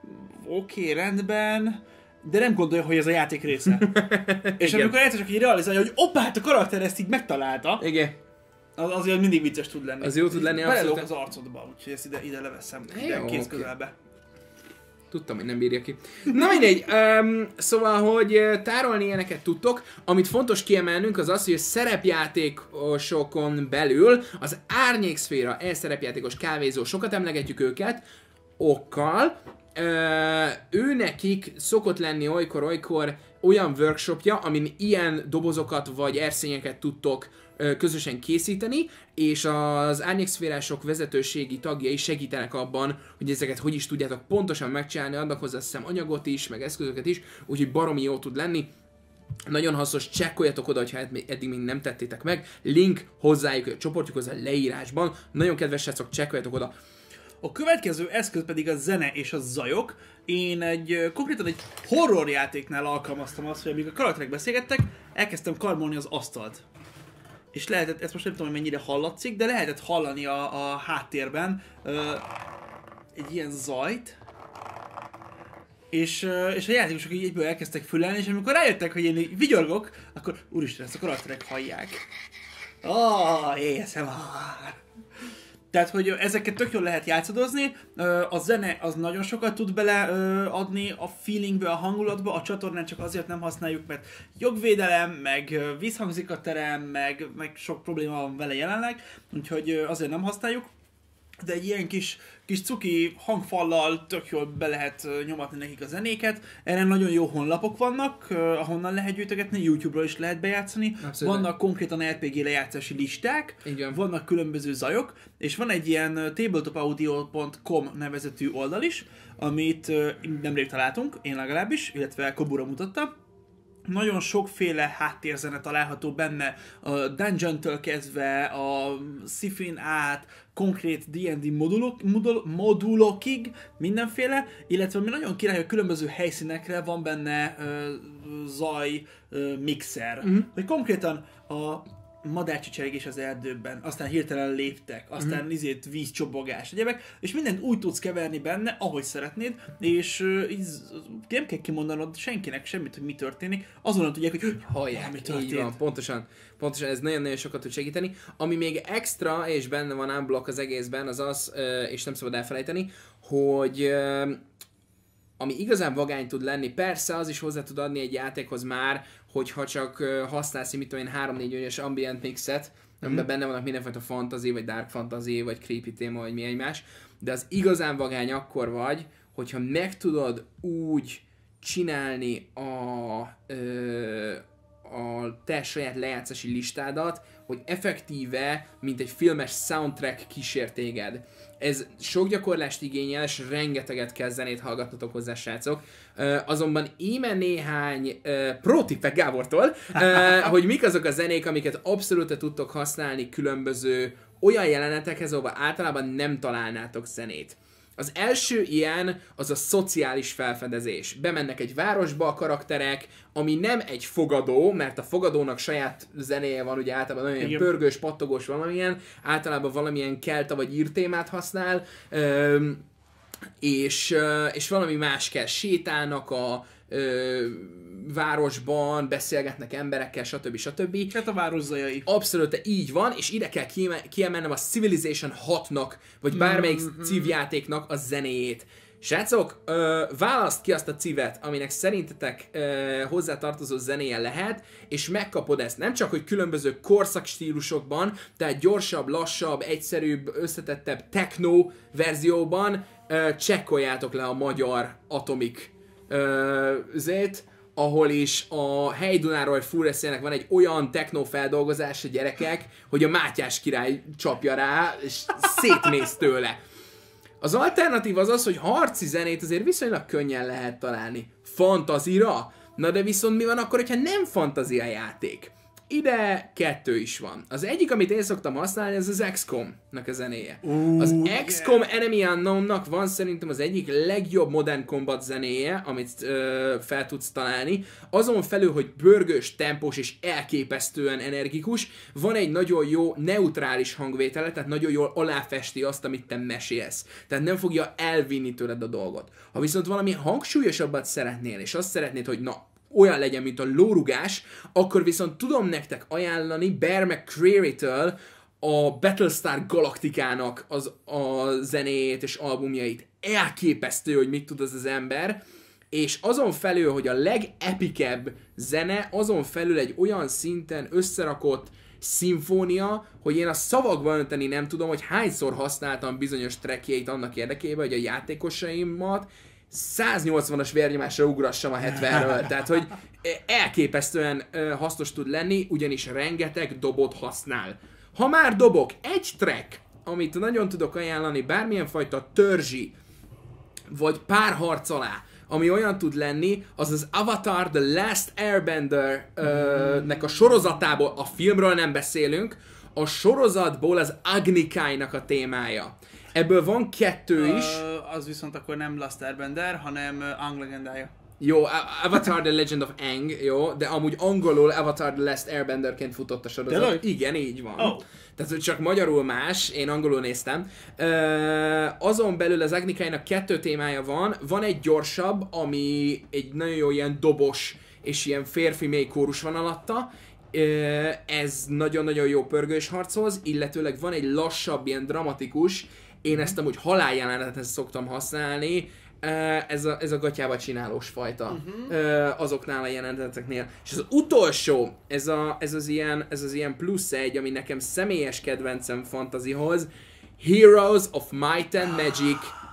oké, okay, rendben, de nem gondolja, hogy ez a játék része. És amikor egyszer csak így realizálja, hogy oppá, hát a karakter ezt így megtalálta, igen. Az, azért mindig vicces tud lenni. Az jó tud lenni, abszolút. Belelók az arcodba, úgyhogy ezt ide, ide leveszem, ide kéz közelbe. Tudtam, hogy nem bírja ki. Na mindegy, um, szóval, hogy tárolni ilyeneket tudtok. Amit fontos kiemelnünk az az, hogy a szerepjátékosokon belül az árnyékszféra, e-szerepjátékos kávézó, sokat emlegetjük őket, okkal. Uh, ő nekik szokott lenni olykor-olykor olyan workshopja, amin ilyen dobozokat vagy erszényeket tudtok uh, közösen készíteni, és az árnyékszférások vezetőségi tagjai segítenek abban, hogy ezeket hogy is tudjátok pontosan megcsinálni, adnak hozzá azt hiszem anyagot is, meg eszközöket is, úgyhogy baromi jó tud lenni. Nagyon hasznos, csekkoljatok oda, ha eddig még nem tettétek meg. Link hozzájuk, a csoportjukhoz a leírásban. Nagyon kedves srácok, csekkoljatok oda. A következő eszköz pedig a zene és a zajok. Én egy konkrétan egy horror játéknál alkalmaztam azt, hogy amíg a karakterek beszélgettek, elkezdtem karmolni az asztalt. És lehetett, ezt most nem tudom, hogy mennyire hallatszik, de lehetett hallani a, a háttérben uh, egy ilyen zajt. És, uh, és a játékosok így egyből elkezdtek fülelni, és amikor rájöttek, hogy én így vigyorgok, akkor úristen, ezt a karakterek hallják. Ah, oh, á es em er. Tehát, hogy ezeket tök jól lehet játszadozni, a zene az nagyon sokat tud beleadni a feelingbe, a hangulatba, a csatornán csak azért nem használjuk, mert jogvédelem, meg visszhangzik a terem, meg, meg sok probléma van vele jelenleg, úgyhogy azért nem használjuk. De egy ilyen kis, kis cuki hangfallal tök jól be lehet nyomatni nekik a zenéket. Erre nagyon jó honlapok vannak, ahonnan lehet gyűjtögetni, YouTube-ról is lehet bejátszani. Abszolút. Vannak konkrétan er pé gé lejátszási listák, igen. Vannak különböző zajok, és van egy ilyen tabletopaudio pont com nevezetű oldal is, amit nemrég találtunk, én legalábbis, illetve Kobura mutatta. Nagyon sokféle háttérzene található benne, a Dungeon-től kezdve a sci-fin át, konkrét dé és dé modulok, modul, modulokig, mindenféle, illetve ami nagyon király, hogy különböző helyszínekre van benne uh, zaj uh, mixer. Mm-hmm. Hogy konkrétan a madárcsicsergés az erdőben, aztán hirtelen léptek, aztán mm. izét vízcsobogás, egyebek, és mindent úgy tudsz keverni benne, ahogy szeretnéd, és uh, így nem kell kimondanod senkinek semmit, hogy mi történik, azonnal tudják, hogy hallják, mi történt. Így van, pontosan, pontosan, ez nagyon-nagyon sokat tud segíteni. Ami még extra, és benne van unblock az egészben, az az, uh, és nem szabad elfelejteni, hogy uh, ami igazán vagány tud lenni, persze az is hozzá tud adni egy játékhoz már, hogyha csak használsz, mit tudom én, három-négy éves ambient mixet, amiben mm-hmm. benne vannak mindenfajta fantasy, vagy dark fantasy, vagy creepy téma, vagy mi egymás, de az igazán vagány akkor vagy, hogyha meg tudod úgy csinálni a, ö, a te saját lejátszási listádat, hogy effektíve, mint egy filmes soundtrack kísér téged. Ez sok gyakorlást igényel, és rengeteget kell zenét hallgatnotok hozzá, srácok. Uh, azonban íme néhány uh, pro-tippek Gábortól, uh, hogy mik azok a zenék, amiket abszolút tudtok használni különböző olyan jelenetekhez, ahol általában nem találnátok zenét. Az első ilyen az a szociális felfedezés. Bemennek egy városba a karakterek, ami nem egy fogadó, mert a fogadónak saját zenéje van, ugye általában olyan ilyen pörgős, pattogós valamilyen, általában valamilyen kelta vagy ír témát használ, és, és valami más kell. Sétálnak a városban, beszélgetnek emberekkel, stb. stb. Hát a város zajai. Abszolút így van, és ide kell kiemelnem a Civilization hatnak, vagy bármelyik mm-hmm. cívjátéknak a zenéjét. Srácok, ö, választ ki azt a civet, aminek szerintetek ö, hozzátartozó zenéje lehet, és megkapod ezt. Nem csak, hogy különböző korszak stílusokban, tehát gyorsabb, lassabb, egyszerűbb, összetettebb techno verzióban ö, csekkoljátok le a magyar Atomic ö, zét, ahol is a Hely-Dunáról Fúreszének van egy olyan techno feldolgozás a gyerekek, hogy a Mátyás király csapja rá, és szétmész tőle. Az alternatív az az, hogy harci zenét azért viszonylag könnyen lehet találni. Fantazira? Na de viszont mi van akkor, hogyha nem fantazia játék? Ide kettő is van. Az egyik, amit én szoktam használni, ez az iksz kom-nak a zenéje. Uh, az iksz kom yeah. Enemy Unknown-nak van szerintem az egyik legjobb Modern Combat zenéje, amit ö, fel tudsz találni. Azon felül, hogy pörgős, tempós és elképesztően energikus, van egy nagyon jó neutrális hangvétele, tehát nagyon jól aláfesti azt, amit te mesélsz. Tehát nem fogja elvinni tőled a dolgot. Ha viszont valami hangsúlyosabbat szeretnél, és azt szeretnéd, hogy na, olyan legyen, mint a lórugás, akkor viszont tudom nektek ajánlani Bear McCreary-től a Battlestar Galactica-nak az, a zenéjét és albumjait. Elképesztő, hogy mit tud az az ember, és azon felül, hogy a legepikebb zene, azon felül egy olyan szinten összerakott szimfónia, hogy én a szavakban önteni nem tudom, hogy hányszor használtam bizonyos trackjeit annak érdekében, hogy a játékosaimat száznyolcvanas vérnyomásra ugrassam a hetvenről, tehát hogy elképesztően hasznos tud lenni, ugyanis rengeteg dobot használ. Ha már dobok, egy track, amit nagyon tudok ajánlani bármilyen fajta törzsi, vagy párharc alá, ami olyan tud lenni, az az Avatar The Last Airbender-nek a sorozatából, a filmről nem beszélünk, a sorozatból az Agni Kai-nak a témája. Ebből van kettő is. Uh, az viszont akkor nem Last Airbender, hanem uh, Aang legendája. Jó, Avatar The Legend of Aang, jó, de amúgy angolul Avatar The Last Airbenderként futott a sorozat. Tényleg? Igen, így van. Oh. Tehát, hogy csak magyarul más, én angolul néztem. Uh, azon belül az Agni Kai-nak kettő témája van. Van egy gyorsabb, ami egy nagyon jó ilyen dobos és ilyen férfi mély kórus van alatta, Ez nagyon-nagyon jó pörgős harchoz, illetőleg van egy lassabb, ilyen dramatikus, én ezt amúgy haláljelenetet szoktam használni, ez a, ez a gatyába csinálós fajta uh-huh. azoknál a jeleneteknél. És az utolsó, ez, a, ez, az ilyen, ez az ilyen plusz egy, ami nekem személyes kedvencem fantasyhoz, Heroes of Might and Magic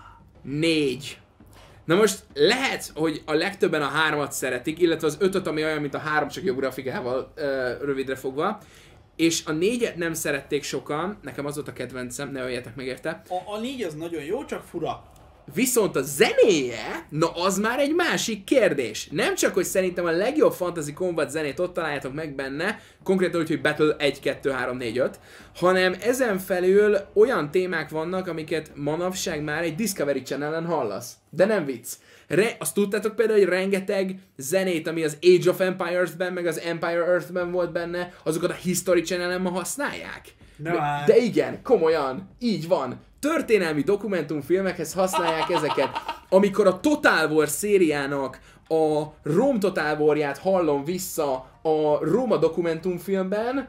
négy. Na most lehet, hogy a legtöbben a hármat szeretik, illetve az ötöt, ami olyan, mint a három, csak jobb grafikával ö, rövidre fogva. És a négyet nem szerették sokan, nekem az volt a kedvencem, ne öljetek meg érte. A, a négy az nagyon jó, csak fura. Viszont a zenéje, na az már egy másik kérdés. Nem csak, hogy szerintem a legjobb Fantasy Combat zenét ott találjátok meg benne, konkrétan úgy, hogy Battle egy, kettő, három, négy, öt, hanem ezen felül olyan témák vannak, amiket manapság már egy Discovery Channelen hallasz. De nem vicc. Re- azt tudtátok például, hogy rengeteg zenét, ami az Age of Empires-ben, meg az Empire Earth-ben volt benne, azokat a History Channelen ma használják. De, de igen, komolyan, így van. Történelmi dokumentumfilmekhez használják ezeket. Amikor a Total War szériának a Rome Total War-ját hallom vissza a Róma dokumentumfilmben,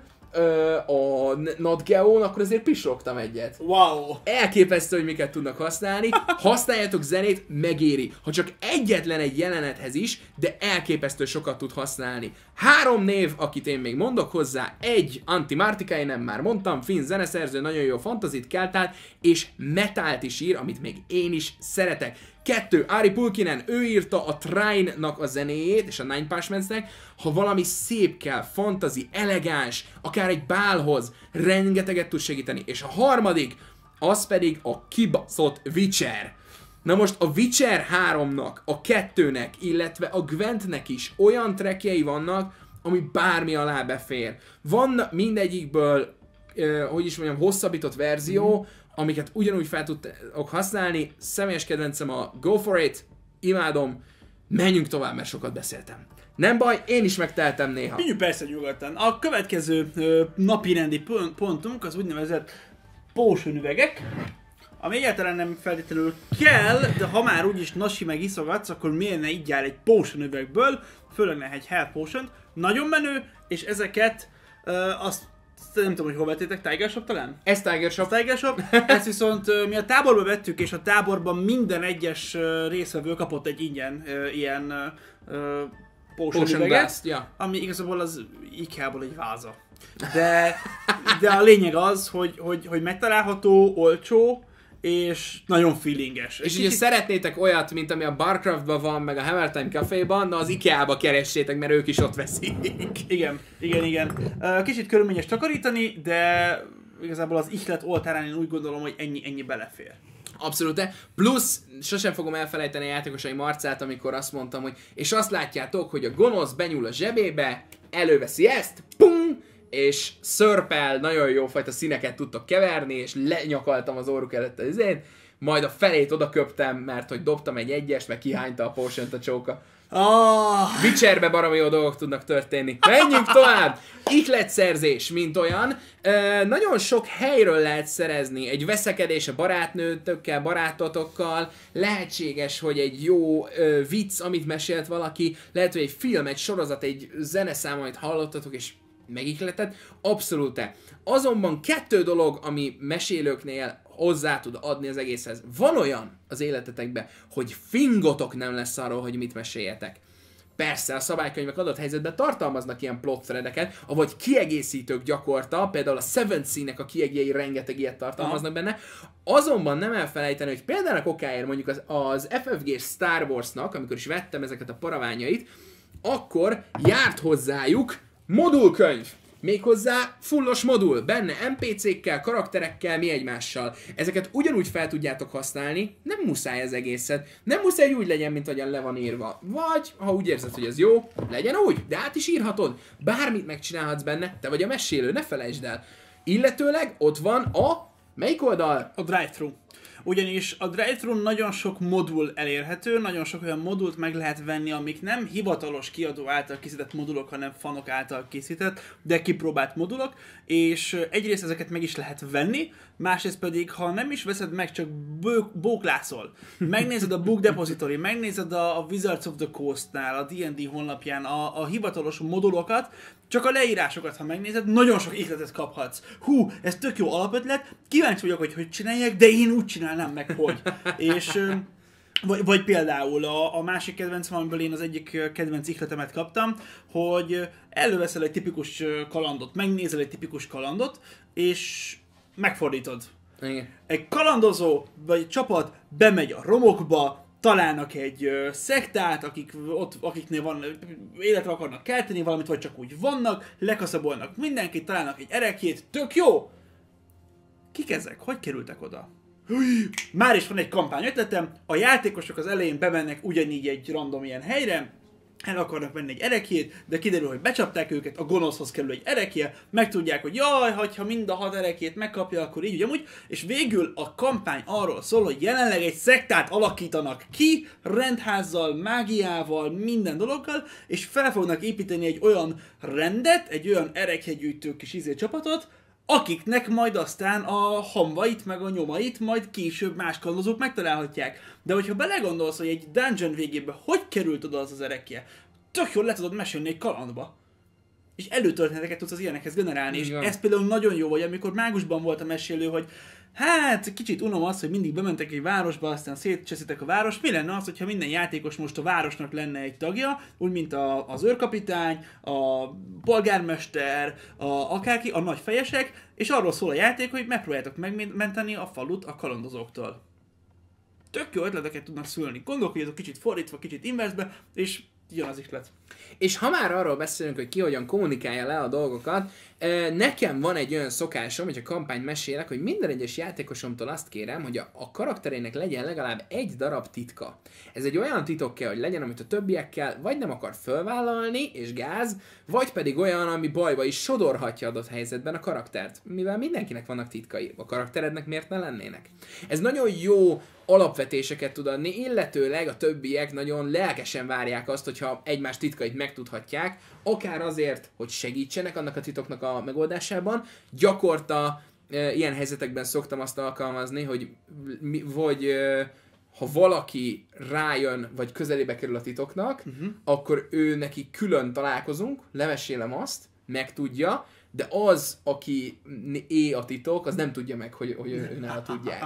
a Nat Geo-n, akkor azért pislogtam egyet. Wow! Elképesztő, hogy miket tudnak használni. Használjátok zenét, megéri. Ha csak egyetlen egy jelenethez is, de elképesztő sokat tud használni. Három név, akit én még mondok hozzá. Egy, Antti Martikai, nem már mondtam, finn zeneszerző, nagyon jó fantazit, keltát, és metált is ír, amit még én is szeretek. Kettő, Ari Pulkkinen, ő írta a Trine-nak a zenéjét, és a Nine Parchmentsnek. Ha valami szép kell, fantazi, elegáns, akár egy bálhoz, rengeteget tud segíteni. És a harmadik, az pedig a kibaszott Witcher. Na most a Witcher háromnak, a kettőnek, illetve a Gwentnek is olyan trackjei vannak, ami bármi alá befér. Van mindegyikből, eh, hogy is mondjam, hosszabbított verzió, mm. amiket ugyanúgy fel tudok használni. Személyes kedvencem a Go For It, imádom, menjünk tovább, mert sokat beszéltem. Nem baj, én is megteltem néha. Menjünk persze nyugodtan. A következő ö, napirendi pontunk az úgynevezett potion üvegek, ami egyáltalán nem feltétlenül kell, de ha már úgyis nasi meg iszogatsz, akkor miért ne így egy potion üvegből, főleg ne egy health potion. Nagyon menő, és ezeket ö, azt nem tudom, hogy hol vettétek, Tiger Shop talán? Ez Tiger Shop. Tiger Shop. Ezt viszont uh, mi a táborba vettük, és a táborban minden egyes uh, részvevő kapott egy ingyen uh, ilyen uh, potion, potion üveget, ja. ami igazából az IKEA-ból egy váza. De, de a lényeg az, hogy, hogy, hogy megtalálható, olcsó, és nagyon feelinges. És ugye szeretnétek olyat, mint ami a Barcraftban van, meg a Hammer Time Caféban, na az IKEA-ba keressétek, mert ők is ott veszik. Igen, igen, igen. Kicsit körülményes takarítani, de igazából az ihlet oltárán én úgy gondolom, hogy ennyi, ennyi belefér. Abszolút. Plusz, sosem fogom elfelejteni a játékosai arcát, amikor azt mondtam, hogy és azt látjátok, hogy a gonosz benyúl a zsebébe, előveszi ezt, pum, és szörpel, nagyon jó fajta színeket tudtok keverni, és lenyakaltam az orruk előtt az én, majd a felét oda köptem, mert hogy dobtam egy egyest, meg kihányta a potion-t a csóka. Oh. Witcherbe baromi jó dolgok tudnak történni. Menjünk tovább! Ihletszerzés, mint olyan. E, nagyon sok helyről lehet szerezni. Egy veszekedés a barátnőtökkel, barátotokkal. Lehetséges, hogy egy jó e, vicc, amit mesélt valaki. Lehet, hogy egy film, egy sorozat, egy zeneszám, amit hallottatok, és megihletett. Abszolút. Azonban kettő dolog, ami mesélőknél hozzá tud adni az egészhez. Van olyan az életetekben, hogy fingotok nem lesz arról, hogy mit meséljetek. Persze, a szabálykönyvek adott helyzetben tartalmaznak ilyen plot threadeket, avagy kiegészítők gyakorta, például a Seventh Sea-nek a kiegjei rengeteg ilyet tartalmaznak benne. Azonban nem elfelejteni, hogy például a kokáért mondjuk az, az ef ef gé Star Wars-nak, amikor is vettem ezeket a paraványait, akkor járt hozzájuk modulkönyv. Méghozzá fullos modul, benne en pé cékkel, karakterekkel, mi egymással. Ezeket ugyanúgy fel tudjátok használni, nem muszáj ez egészet. Nem muszáj, hogy úgy legyen, mint ahogyan le van írva. Vagy, ha úgy érzed, hogy ez jó, legyen úgy, de át is írhatod. Bármit megcsinálhatsz benne, te vagy a mesélő, ne felejtsd el. Illetőleg ott van a... melyik oldal? A drive-thru. ugyanis a drive-thru nagyon sok modul elérhető, nagyon sok olyan modult meg lehet venni, amik nem hivatalos kiadó által készített modulok, hanem fanok által készített, de kipróbált modulok, és egyrészt ezeket meg is lehet venni, másrészt pedig, ha nem is veszed meg, csak bó- bóklászol, megnézed a Book Depository, megnézed a, a Wizards of the Coast-nál, a dé and dé honlapján a, a hivatalos modulokat, csak a leírásokat, ha megnézed, nagyon sok ihletet kaphatsz. Hú, ez tök jó alapötlet, kíváncsi vagyok, hogy hogy csinálják, de én úgy csinálnám meg, hogy. És... Vagy, vagy például a, a másik kedvencem, amiből én az egyik kedvenc ihletemet kaptam, hogy előveszel egy tipikus kalandot, megnézel egy tipikus kalandot, és megfordítod. Igen. Egy kalandozó, vagy egy csapat bemegy a romokba, találnak egy ö, szektát, akik ott, akiknél van, életre akarnak kelteni valamit, vagy csak úgy vannak, lekaszabolnak mindenkit, találnak egy erekjét, tök jó! Kik ezek? Hogy kerültek oda? Már is van egy kampány ötletem, a játékosok az elején bemennek ugyanígy egy random ilyen helyre, el akarnak venni egy erekjét, de kiderül, hogy becsapták őket, a gonoszhoz kerül egy erekje, megtudják, hogy jaj, ha mind a hat erekjét megkapja, akkor így ugyanúgy, és végül a kampány arról szól, hogy jelenleg egy szektát alakítanak ki, rendházzal, mágiával, minden dologgal, és fel fognak építeni egy olyan rendet, egy olyan erekjegyűjtő kis izé csapatot, akiknek majd aztán a hamvait, meg a nyomait majd később más kalandozók megtalálhatják. De hogyha belegondolsz, hogy egy dungeon végében hogy került oda az az erekje, tök jól le tudod mesélni egy kalandba. És előtörténeteket tudsz az ilyenekhez generálni. Igen. És ez például nagyon jó, hogy amikor mágusban volt a mesélő, hogy hát kicsit unom azt, hogy mindig bementek egy városba, aztán szétcseszitek a város. Mi lenne az, hogyha minden játékos most a városnak lenne egy tagja, úgy mint a, az őrkapitány, a polgármester, a, akárki, a nagy fejesek, és arról szól a játék, hogy megpróbáljátok megmenteni a falut a kalandozóktól. Tök jó ötleteket tudnak szülni. Gondolkodjatok kicsit fordítva, kicsit inversbe, és jön az ihlet. És ha már arról beszélünk, hogy ki hogyan kommunikálja le a dolgokat, nekem van egy olyan szokásom, hogy a kampányt mesélek, hogy minden egyes játékosomtól azt kérem, hogy a, a karakterének legyen legalább egy darab titka. Ez egy olyan titok kell, hogy legyen, amit a többiekkel vagy nem akar fölvállalni, és gáz, vagy pedig olyan, ami bajba is sodorhatja adott helyzetben a karaktert. Mivel mindenkinek vannak titkai, a karakterednek miért ne lennének? Ez nagyon jó alapvetéseket tud adni, illetőleg a többiek nagyon lelkesen várják azt, hogyha egymás titkait megtudhatják, akár azért, hogy segítsenek annak a titoknak a megoldásában. Gyakorta e, ilyen helyzetekben szoktam azt alkalmazni, hogy mi, vagy e, ha valaki rájön, vagy közelébe kerül a titoknak, uh-huh. akkor ő neki külön találkozunk, lemesélem azt, megtudja, de az, aki é a titok, az nem tudja meg, hogy, hogy ő, őnála tudják.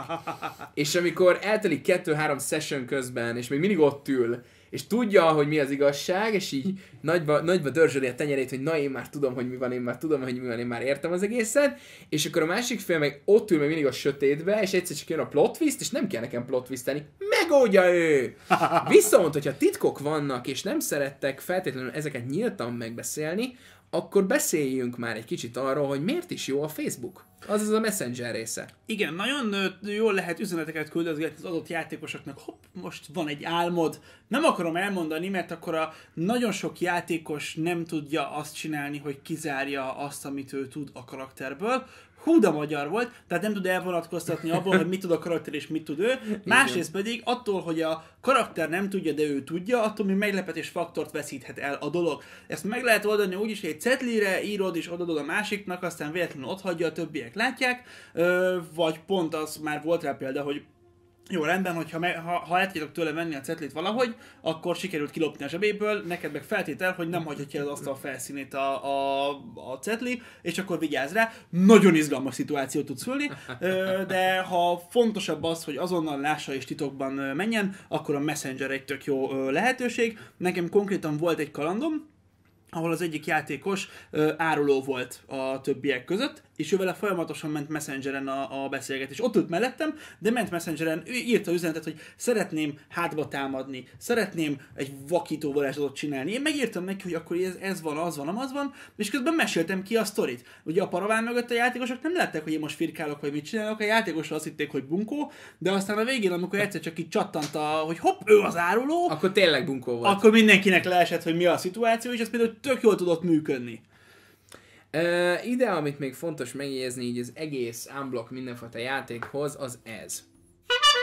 És amikor eltelik kettő-három session közben, és még mindig ott ül, és tudja, hogy mi az igazság, és így nagyba, nagyba dörzsöli a tenyerét, hogy na én már tudom, hogy mi van, én már tudom, hogy mi van, én már értem az egészet, és akkor a másik fél meg ott ül meg mindig a sötétbe, és egyszer csak jön a plot twist, és nem kell nekem plot twisteni, megoldja ő! Viszont, hogyha titkok vannak, és nem szerettek feltétlenül ezeket nyíltan megbeszélni, akkor beszéljünk már egy kicsit arról, hogy miért is jó a Facebook. Az az a Messenger része. Igen, nagyon jól lehet üzeneteket küldeni az adott játékosoknak. Hopp, most van egy álmod. Nem akarom elmondani, mert akkor a nagyon sok játékos nem tudja azt csinálni, hogy kizárja azt, amit ő tud a karakterből. Hú, de magyar volt, tehát nem tud elvonatkoztatni abból, hogy mit tud a karakter és mit tud ő. Másrészt pedig attól, hogy a karakter nem tudja, de ő tudja, attól még meglepetés faktort veszíthet el a dolog. Ezt meg lehet oldani úgy is, hogy egy cetlire írod és odadod a másiknak, aztán véletlenül otthagyja, a többiek látják, vagy pont az már volt rá példa, hogy jó, rendben, hogyha me, ha, ha el tudjátok tőle venni a cetlit valahogy, akkor sikerült kilopni a zsebéből, neked meg feltétel, hogy nem hagyhatja az asztal felszínét a, a, a cetli, és akkor vigyázz rá. Nagyon izgalmas szituációt tud szülni, de ha fontosabb az, hogy azonnal lássa és titokban menjen, akkor a Messenger egy tök jó lehetőség. Nekem konkrétan volt egy kalandom, ahol az egyik játékos ö, áruló volt a többiek között, és ő vele folyamatosan ment Messengeren a, a beszélgetés. Ott ült mellettem, de ment Messengeren, ő írta üzenetet, hogy szeretném hátba támadni, szeretném egy vakító varázslatot csinálni. Én megírtam neki, hogy akkor ez, ez van, az van, az van, és közben meséltem ki a sztorit. Ugye a paraván mögött a játékosok nem látták, hogy én most firkálok, vagy mit csinálok, a játékosok azt hitték, hogy bunkó, de aztán a végén, amikor egyszer csak így csattant, a, hogy hopp, ő az áruló, akkor tényleg bunkó volt. Akkor mindenkinek leesett, hogy mi a szituáció, és ez például tök jól tudott működni. Uh, ide, amit még fontos megjegyezni így az egész unblock mindenfajta játékhoz, az ez.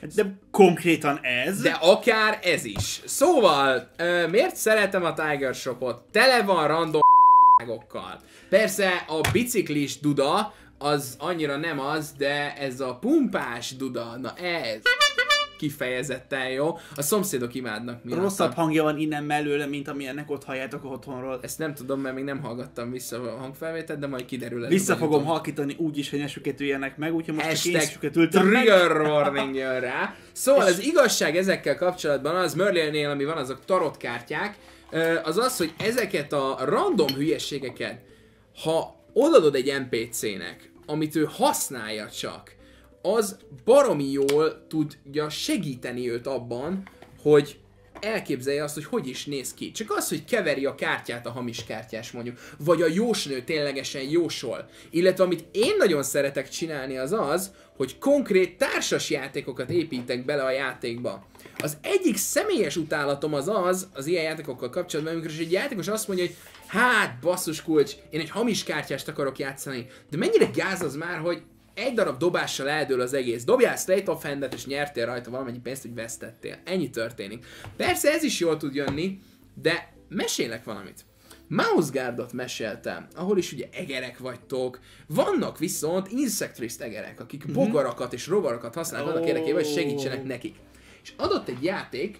De konkrétan ez. De akár ez is. Szóval, ö, miért szeretem a Tiger Shopot? Tele van random okkal. Persze a biciklis duda az annyira nem az, de ez a pumpás duda, na ez kifejezetten jó. A szomszédok imádnak miatt. Rosszabb hangja van innen mellőle, mint amilyennek ott halljátok otthonról. Ezt nem tudom, mert még nem hallgattam vissza a hangfelvételt, de majd kiderül. Vissza fogom halkítani úgy is, hogy ne süketüljenek meg, úgyhogy most csak én Hashtag süketültem meg. trigger warning jön rá. Szóval az igazság ezekkel kapcsolatban az Merlinnél, ami van, azok tarotkártyák, az az, hogy ezeket a random hülyeségeket, ha odaadod egy en pé cének, amit ő használja csak, az baromi jól tudja segíteni őt abban, hogy elképzelje azt, hogy hogy is néz ki. Csak az, hogy keveri a kártyát a hamis kártyás mondjuk, vagy a jósnő ténylegesen jósol. Illetve amit én nagyon szeretek csinálni az az, hogy konkrét társas játékokat építek bele a játékba. Az egyik személyes utálatom az az, az ilyen játékokkal kapcsolatban, amikor is egy játékos azt mondja, hogy hát basszus kulcs, én egy hamis kártyást akarok játszani. De mennyire gáz az már, hogy egy darab dobással eldől az egész. Dobjál Sleight of Hand-et és nyertél rajta valamennyi pénzt, hogy vesztettél. Ennyi történik. Persze ez is jól tud jönni, de mesélek valamit. Mouse Guardot meséltem, ahol is ugye egerek vagytok. Vannak viszont Insectrist egerek, akik mm-hmm. bogarakat és rovarokat használnak annak Oh. érdekében, hogy segítsenek nekik. És adott egy játék,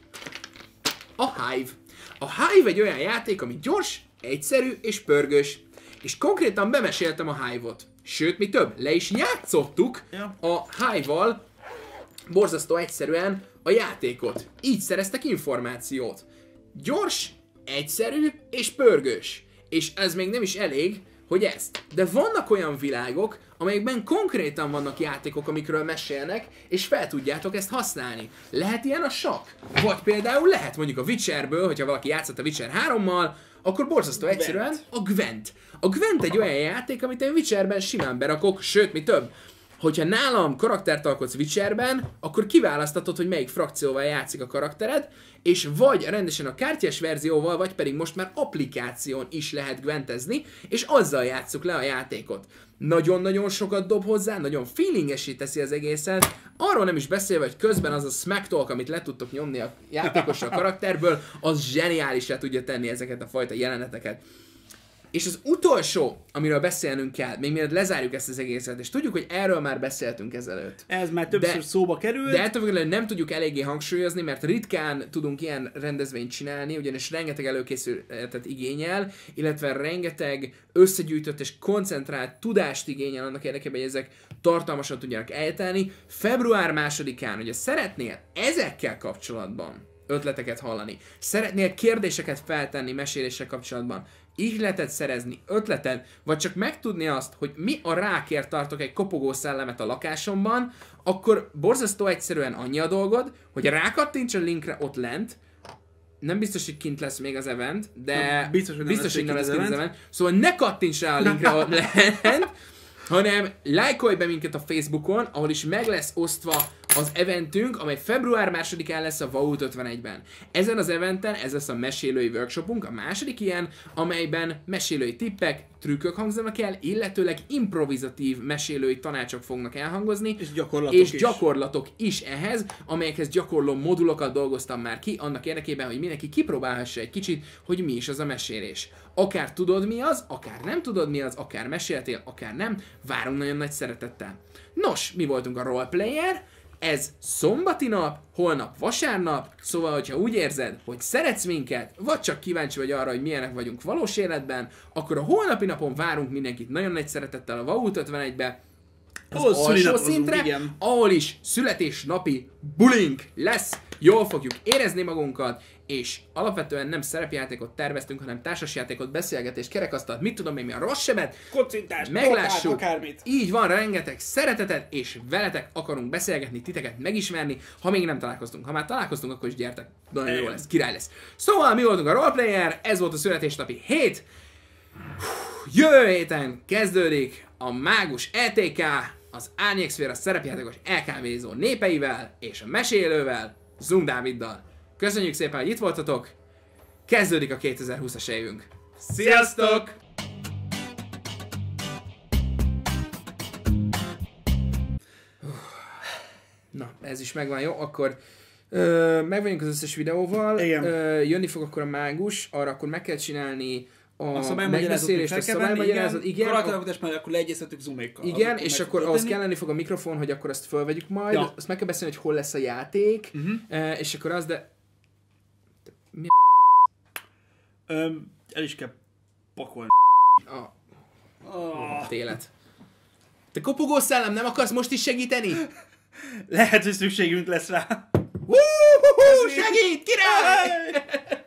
a Hive. A Hive egy olyan játék, ami gyors, egyszerű és pörgős. És konkrétan bemeséltem a Hive-ot. Sőt, mi több, le is játszottuk Ja. a Hive-val borzasztó egyszerűen a játékot. Így szereztek információt. Gyors, egyszerű és pörgős. És ez még nem is elég, hogy ezt. De vannak olyan világok, amelyekben konkrétan vannak játékok, amikről mesélnek, és fel tudjátok ezt használni. Lehet ilyen a sakk? Vagy például lehet mondjuk a Witcherből, hogyha valaki játszott a Witcher hárommal, akkor borzasztó egyszerűen a Gwent. A Gwent egy olyan játék, amit én Witcherben simán berakok, sőt, mi több. Hogyha nálam karaktert alkotsz Witcherben, akkor kiválasztatod, hogy melyik frakcióval játszik a karaktered, és vagy rendesen a kártyás verzióval, vagy pedig most már applikáción is lehet gwentezni, és azzal játsszuk le a játékot. Nagyon-nagyon sokat dob hozzá, nagyon feelingesé teszi az egészet, arról nem is beszélve, hogy közben az a smack talk, amit le tudtok nyomni a játékosra a karakterből, az zseniálisra tudja tenni ezeket a fajta jeleneteket. És az utolsó, amiről beszélnünk kell, még mielőtt lezárjuk ezt az egészet, és tudjuk, hogy erről már beszéltünk ezelőtt. Ez már többször De- szóba került. De ettől függetlenül nem tudjuk eléggé hangsúlyozni, mert ritkán tudunk ilyen rendezvényt csinálni, ugyanis rengeteg előkészületet igényel, illetve rengeteg összegyűjtött és koncentrált tudást igényel annak érdekében, hogy ezek tartalmasan tudjanak eltelni. február másodikán, hogyha szeretnél ezekkel kapcsolatban ötleteket hallani, szeretnél kérdéseket feltenni meséléssel kapcsolatban, ihletet szerezni, ötleted, vagy csak megtudni azt, hogy mi a rákért tartok egy kopogó szellemet a lakásomban, akkor borzasztó egyszerűen annyi a dolgod, hogy rákattints a linkre ott lent, nem biztos, hogy kint lesz még az event, de Na, biztos, hogy nem biztos, lesz hogy nem még lesz kint kint az az event, szóval ne kattints rá a linkre ott lent, hanem lájkolj be minket a Facebookon, ahol is meg lesz osztva az eventünk, amely február másodikán lesz a Vault ötvenegyben. Ezen az eventen ez lesz a mesélői workshopunk, a második ilyen, amelyben mesélői tippek, trükkök hangzanak el, illetőleg improvizatív mesélői tanácsok fognak elhangozni, És gyakorlatok és is. gyakorlatok is ehhez, amelyekhez gyakorló modulokat dolgoztam már ki, annak érdekében, hogy mindenki kipróbálhassa egy kicsit, hogy mi is az a mesélés. Akár tudod mi az, akár nem tudod mi az, akár meséltél, akár nem, várunk nagyon nagy szeretettel. Nos, mi voltunk a roleplayer, ez szombati nap, holnap vasárnap, szóval, hogyha úgy érzed, hogy szeretsz minket, vagy csak kíváncsi vagy arra, hogy milyenek vagyunk valós életben, akkor a holnapi napon várunk mindenkit nagyon nagy szeretettel a Vault ötvenegybe, az Ahol alsó szülinapozunk, szintre, igen. ahol is születésnapi bulink lesz, jól fogjuk érezni magunkat, és alapvetően nem szerepjátékot terveztünk, hanem társasjátékot, beszélgetést, kerekasztalt, mit tudom én mi a rossz sebet, Kocintást, meglássuk, tokát, akármit. így van, rengeteg szeretetet, és veletek akarunk beszélgetni, titeket megismerni, ha még nem találkoztunk. Ha már találkoztunk, akkor is gyertek, nagyon jó lesz, király lesz. Szóval mi voltunk a roleplayer, ez volt a születésnapi hét, jövő héten kezdődik a mágus é té ká, az Árnyékszféra szerepjátékos elkávézó népeivel, és a mesélővel, Zoom Dáviddal. Köszönjük szépen, hogy itt voltatok, kezdődik a kétezer-húszas évünk. Sziasztok! Na, Ez is megvan, jó? Akkor ö, meg vagyunk az összes videóval. Igen. Ö, jönni fog akkor a mágus, arra akkor meg kell csinálni a, A a megbeszélést, a szabálymagyarázatot, igen. Karakteralkotás majd akkor leegyeztetünk zoomékkal. Igen, és akkor ahhoz kelleni fog a mikrofon, hogy akkor azt fölvegyük majd. Ja. Azt meg kell beszélni, hogy hol lesz a játék, Uh-huh. ö, és akkor az, de... Mi Öm, el is kell pakolni. a... Oh. Télet. Te kopogó szellem, nem akarsz most is segíteni? Lehet, hogy szükségünk lesz rá. Woo-hoo-hoo, segít, király!